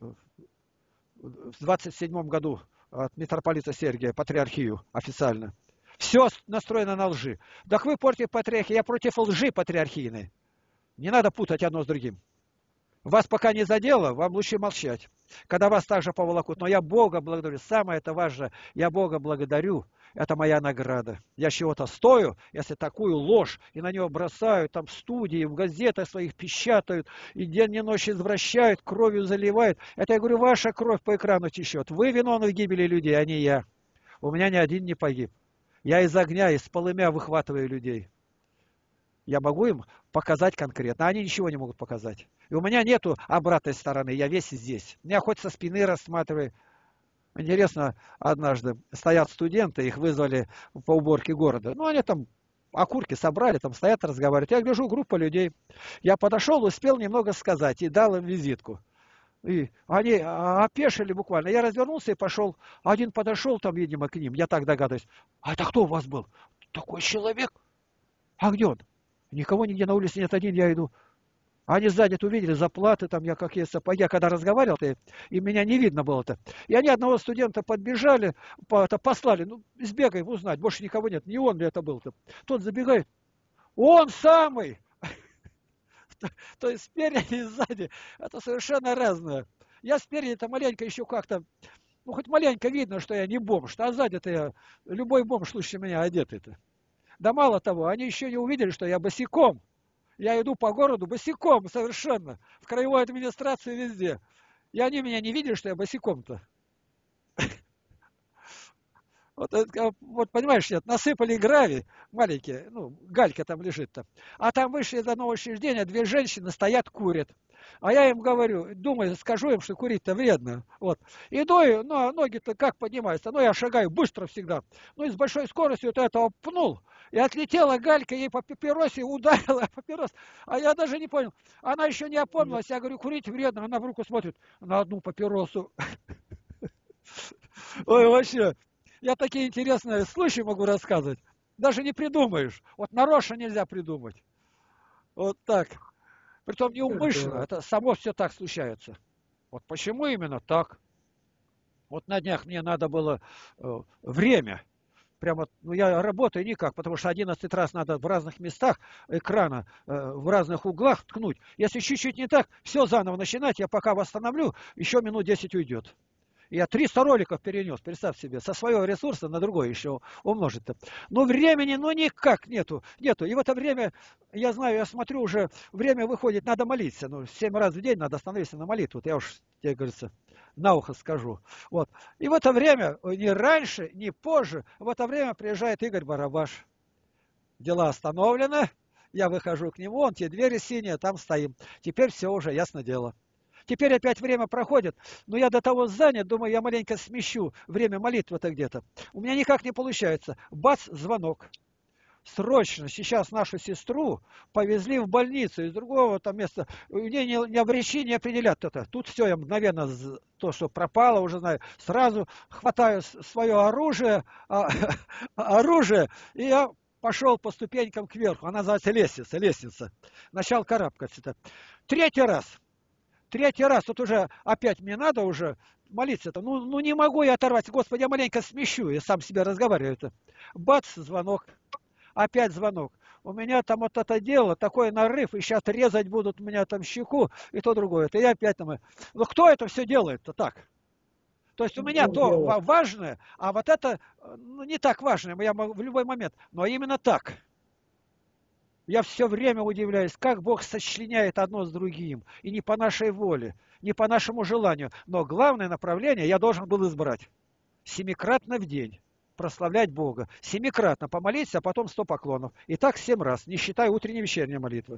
S1: в 27 году от митрополита Сергия, патриархию официально. Все настроено на лжи. Так вы портите патриархию, я против лжи патриархийной. Не надо путать одно с другим. Вас пока не задело, вам лучше молчать. Когда вас также поволокут. Но я Бога благодарю. Самое это важное, я Бога благодарю. Это моя награда. Я чего-то стою, если такую ложь, и на нее бросают, там в студии, в газетах своих печатают, и день и ночь извращают, кровью заливают. Это, я говорю, ваша кровь по экрану течет. Вы виновны в гибели людей, а не я. У меня ни один не погиб. Я из огня, из полымя выхватываю людей. Я могу им показать конкретно, а они ничего не могут показать. И у меня нету обратной стороны, я весь здесь. Меня хоть со спины рассматривай. Интересно, однажды стоят студенты, их вызвали по уборке города. Ну, они там окурки собрали, там стоят, разговаривают. Я гляжу, группа людей. Я подошел, успел немного сказать и дал им визитку. И они опешили буквально. Я развернулся и пошел. Один подошел там, видимо, к ним. Я так догадываюсь. А это кто у вас был? Такой человек. А где он? Никого нигде на улице нет, один я иду. Они сзади увидели заплаты, там я как есть сапоги. Я когда разговаривал, и меня не видно было-то. И они одного студента подбежали, послали, ну, сбегай узнать, больше никого нет. Не он ли это был-то? Тот забегает. Он самый! То есть спереди и сзади. Это совершенно разное. Я спереди-то маленько еще как-то, ну хоть маленько видно, что я не бомж, а сзади-то я, любой бомж лучше меня одетый-то. Да мало того, они еще не увидели, что я босиком. Я иду по городу босиком совершенно. В краевой администрации везде. И они меня не видели, что я босиком-то. Вот понимаешь, нет, насыпали гравий маленькие, ну, галька там лежит-то. А там вышли из одного учреждения, 2 женщины стоят, курят. А я им говорю, думаю, скажу им, что курить-то вредно. Вот. Иду, ну, ноги-то как поднимаются? Ну, я шагаю быстро всегда. Ну, и с большой скоростью вот этого пнул. И отлетела галька, ей по папиросе ударила папирос. А я даже не понял. Она еще не опомнилась. Я говорю, курить вредно. Она в руку смотрит на одну папиросу. Ой, вообще. Я такие интересные случаи могу рассказывать. Даже не придумаешь. Вот нарочно нельзя придумать. Вот так. Притом неумышленно. Это само все так случается. Вот почему именно так? Вот на днях мне надо было время. Прямо, ну я работаю никак, потому что 11 раз надо в разных местах экрана, в разных углах ткнуть. Если чуть-чуть не так, все заново начинать, я пока восстановлю, еще минут 10 уйдет. Я 300 роликов перенес, представь себе, со своего ресурса на другой еще умножить-то. Но времени, ну никак нету. И в это время, я знаю, я смотрю уже, время выходит, надо молиться. Ну, 7 раз в день надо остановиться на молитву. Вот я уж, тебе говорится, на ухо скажу. Вот. И в это время, ни раньше, ни позже, в это время приезжает Игорь Барабаш. Дела остановлены, я выхожу к нему, он те двери синие, там стоим. Теперь все уже, ясно дело. Теперь опять время проходит, но я до того занят, думаю, я маленько смещу время молитвы-то где-то. У меня никак не получается. Бац, звонок. Срочно сейчас нашу сестру повезли в больницу из другого там места. У нее не обречи, не определят это. Тут все, я мгновенно, то, что пропало, уже знаю, сразу хватаю свое оружие, и я пошел по ступенькам кверху. Она называется лестница, лестница. Начал карабкаться. Третий раз, тут уже опять мне надо уже молиться-то. Ну не могу я оторвать. Господи, я маленько смещу, я сам себе разговариваю. Бац, звонок. Опять звонок. У меня там вот это дело, такой нарыв, и сейчас резать будут у меня там щеку, и то другое. Это я опять там... Ну кто это все делает-то так? То есть у меня то важное, а вот это ну, не так важное, я могу в любой момент, но именно так. Я все время удивляюсь, как Бог сочленяет одно с другим. И не по нашей воле, не по нашему желанию. Но главное направление я должен был избрать. 7-кратно в день прославлять Бога. 7-кратно помолиться, а потом 100 поклонов. И так 7 раз, не считая утренней и вечерней молитвы.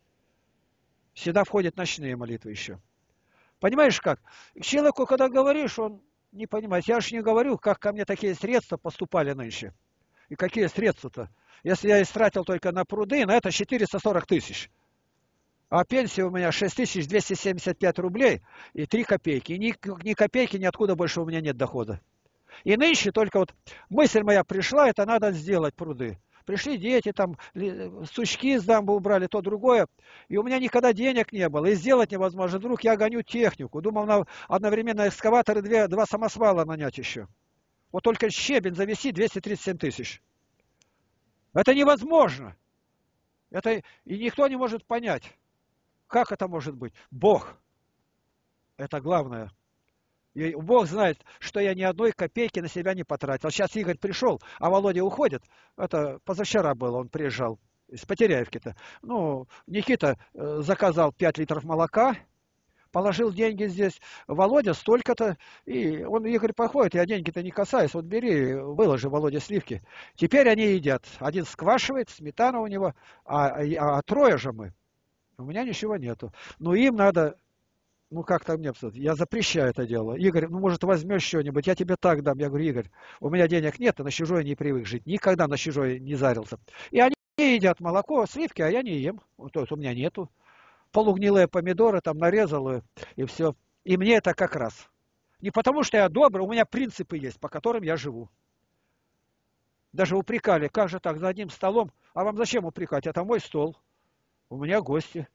S1: Сюда входят ночные молитвы еще. Понимаешь как? Человеку, когда говоришь, он не понимает. Я же не говорю, как ко мне такие средства поступали нынче. И какие средства-то? Если я истратил только на пруды, на это 440 тысяч. А пенсия у меня 6275 рублей и 3 копейки. И ни копейки, ниоткуда больше у меня нет дохода. И нынче только вот мысль моя пришла, это надо сделать пруды. Пришли дети, там сучки из дамбы убрали, то другое. И у меня никогда денег не было. И сделать невозможно. Вдруг я гоню технику. Думал одновременно экскаваторы, 2 самосвала нанять еще. Вот только щебень завести 237 тысяч. Это невозможно. Это и никто не может понять, как это может быть. Бог. Это главное. И Бог знает, что я ни одной копейки на себя не потратил. Сейчас Игорь пришел, а Володя уходит. Это позавчера было, он приезжал из Потеряевки-то. Ну, Никита заказал 5 литров молока, положил деньги здесь. Володя столько-то. И он, Игорь, походит, я деньги-то не касаюсь. Вот бери, выложи, Володя, сливки. Теперь они едят. Один сквашивает, сметана у него, а 3 же мы. У меня ничего нету. Но им надо... Ну, как-то мне, я запрещаю это дело. Игорь, ну, может, возьмешь что-нибудь, я тебе так дам. Я говорю, Игорь, у меня денег нет, а на чужой не привык жить. Никогда на чужой не зарился. И они едят молоко, сливки, а я не ем. То есть у меня нету. Полугнилые помидоры там нарезал, и все. И мне это как раз. Не потому, что я добрый, у меня принципы есть, по которым я живу. Даже упрекали, как же так, за одним столом? А вам зачем упрекать? Это мой стол. У меня гости.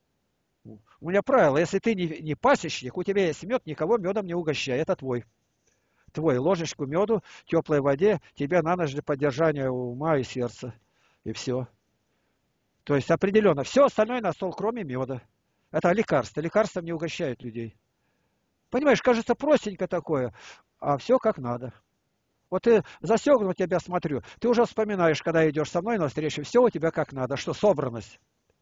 S1: У меня правило, если ты не пасечник, у тебя есть мед, никого медом не угощай, это твой. Твой ложечку меду, теплой воде, тебе на ночь для поддержания ума и сердца. И все. То есть определенно, все остальное на стол, кроме меда. Это лекарство. Лекарством не угощают людей. Понимаешь, кажется простенько такое, а все как надо. Вот ты застегнут тебя смотрю, ты уже вспоминаешь, когда идешь со мной на встречу, все у тебя как надо, что собранность.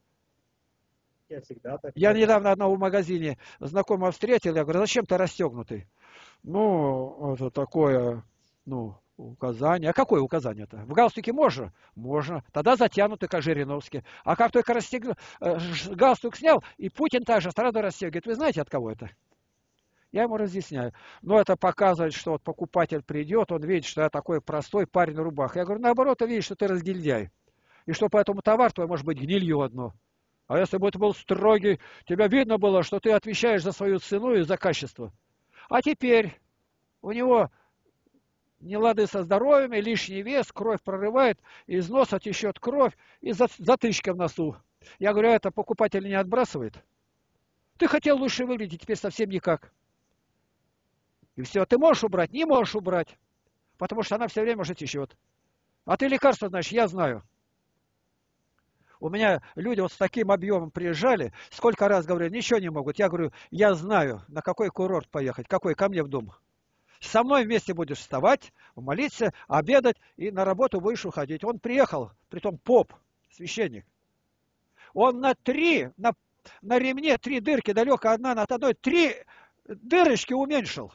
S2: Я всегда так.
S1: Я недавно одного в магазине знакомого встретил, я говорю, зачем ты расстегнутый? Ну, это такое, ну, указание. А какое указание-то? В галстуке можно? Можно. Тогда затянутый, как Жириновский. А как только галстук снял, и Путин также сразу расстегивает. Вы знаете, от кого это? Я ему разъясняю. Но это показывает, что вот покупатель придет, он видит, что я такой простой парень в рубах. Я говорю, наоборот, он видит, что ты разгильдяй. И что поэтому товар твой может быть гнилью одно. А если бы ты был строгий, тебя видно было, что ты отвечаешь за свою цену и за качество. А теперь у него нелады со здоровьем, лишний вес, кровь прорывает, из носа течет кровь и затычка в носу. Я говорю, это покупатель не отбрасывает? Ты хотел лучше выглядеть, теперь совсем никак. И все, ты можешь убрать? Не можешь убрать. Потому что она все время уже течет. А ты лекарство знаешь, я знаю. У меня люди вот с таким объемом приезжали, сколько раз говорили, ничего не могут. Я говорю, я знаю, на какой курорт поехать, какой, ко мне в дом. Со мной вместе будешь вставать, молиться, обедать и на работу будешь уходить. Он приехал, притом поп, священник. Он на ремне 3 дырки, далеко одна над одной, 3 дырочки уменьшил.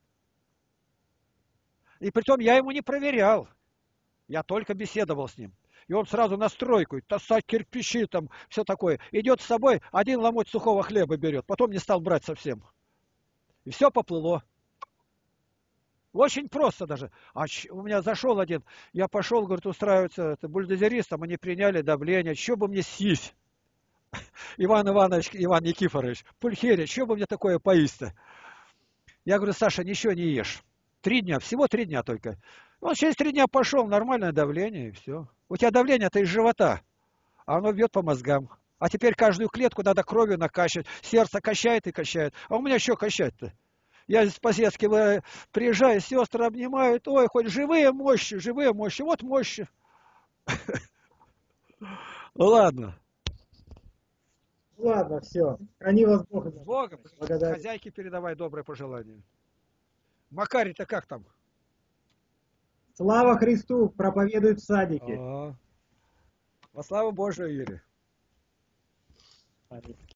S1: И притом я ему не проверял, я только беседовал с ним. И он сразу на стройку, таскать кирпичи, там, все такое. Идет с собой, 1 ломоть сухого хлеба берет, потом не стал брать совсем. И все поплыло. Очень просто даже. А у меня зашел один, я пошел, говорит, устраиваться бульдозеристом, они приняли давление, что бы мне съесть? Иван Иванович, Иван Никифорович, Пульхерич, что бы мне такое поесть-то? Я говорю, Саша, ничего не ешь. 3 дня, всего 3 дня только. Он через 3 дня пошел, нормальное давление, и все. У тебя давление-то из живота, а оно бьет по мозгам. А теперь каждую клетку надо кровью накачивать. Сердце качает и качает. А у меня что качать-то? Я из поездки приезжаю, сестры обнимают. Ой, хоть живые мощи, живые мощи. Вот мощи. Ладно.
S2: Ладно, все. Храни вас Бог.
S1: С Богом.
S2: Благодарю.
S1: Хозяйке передавай доброе пожелание. Макарий-то как там?
S2: Слава Христу! Проповедует в садике.
S1: Во славу Божию, Юрий.
S2: Аминь.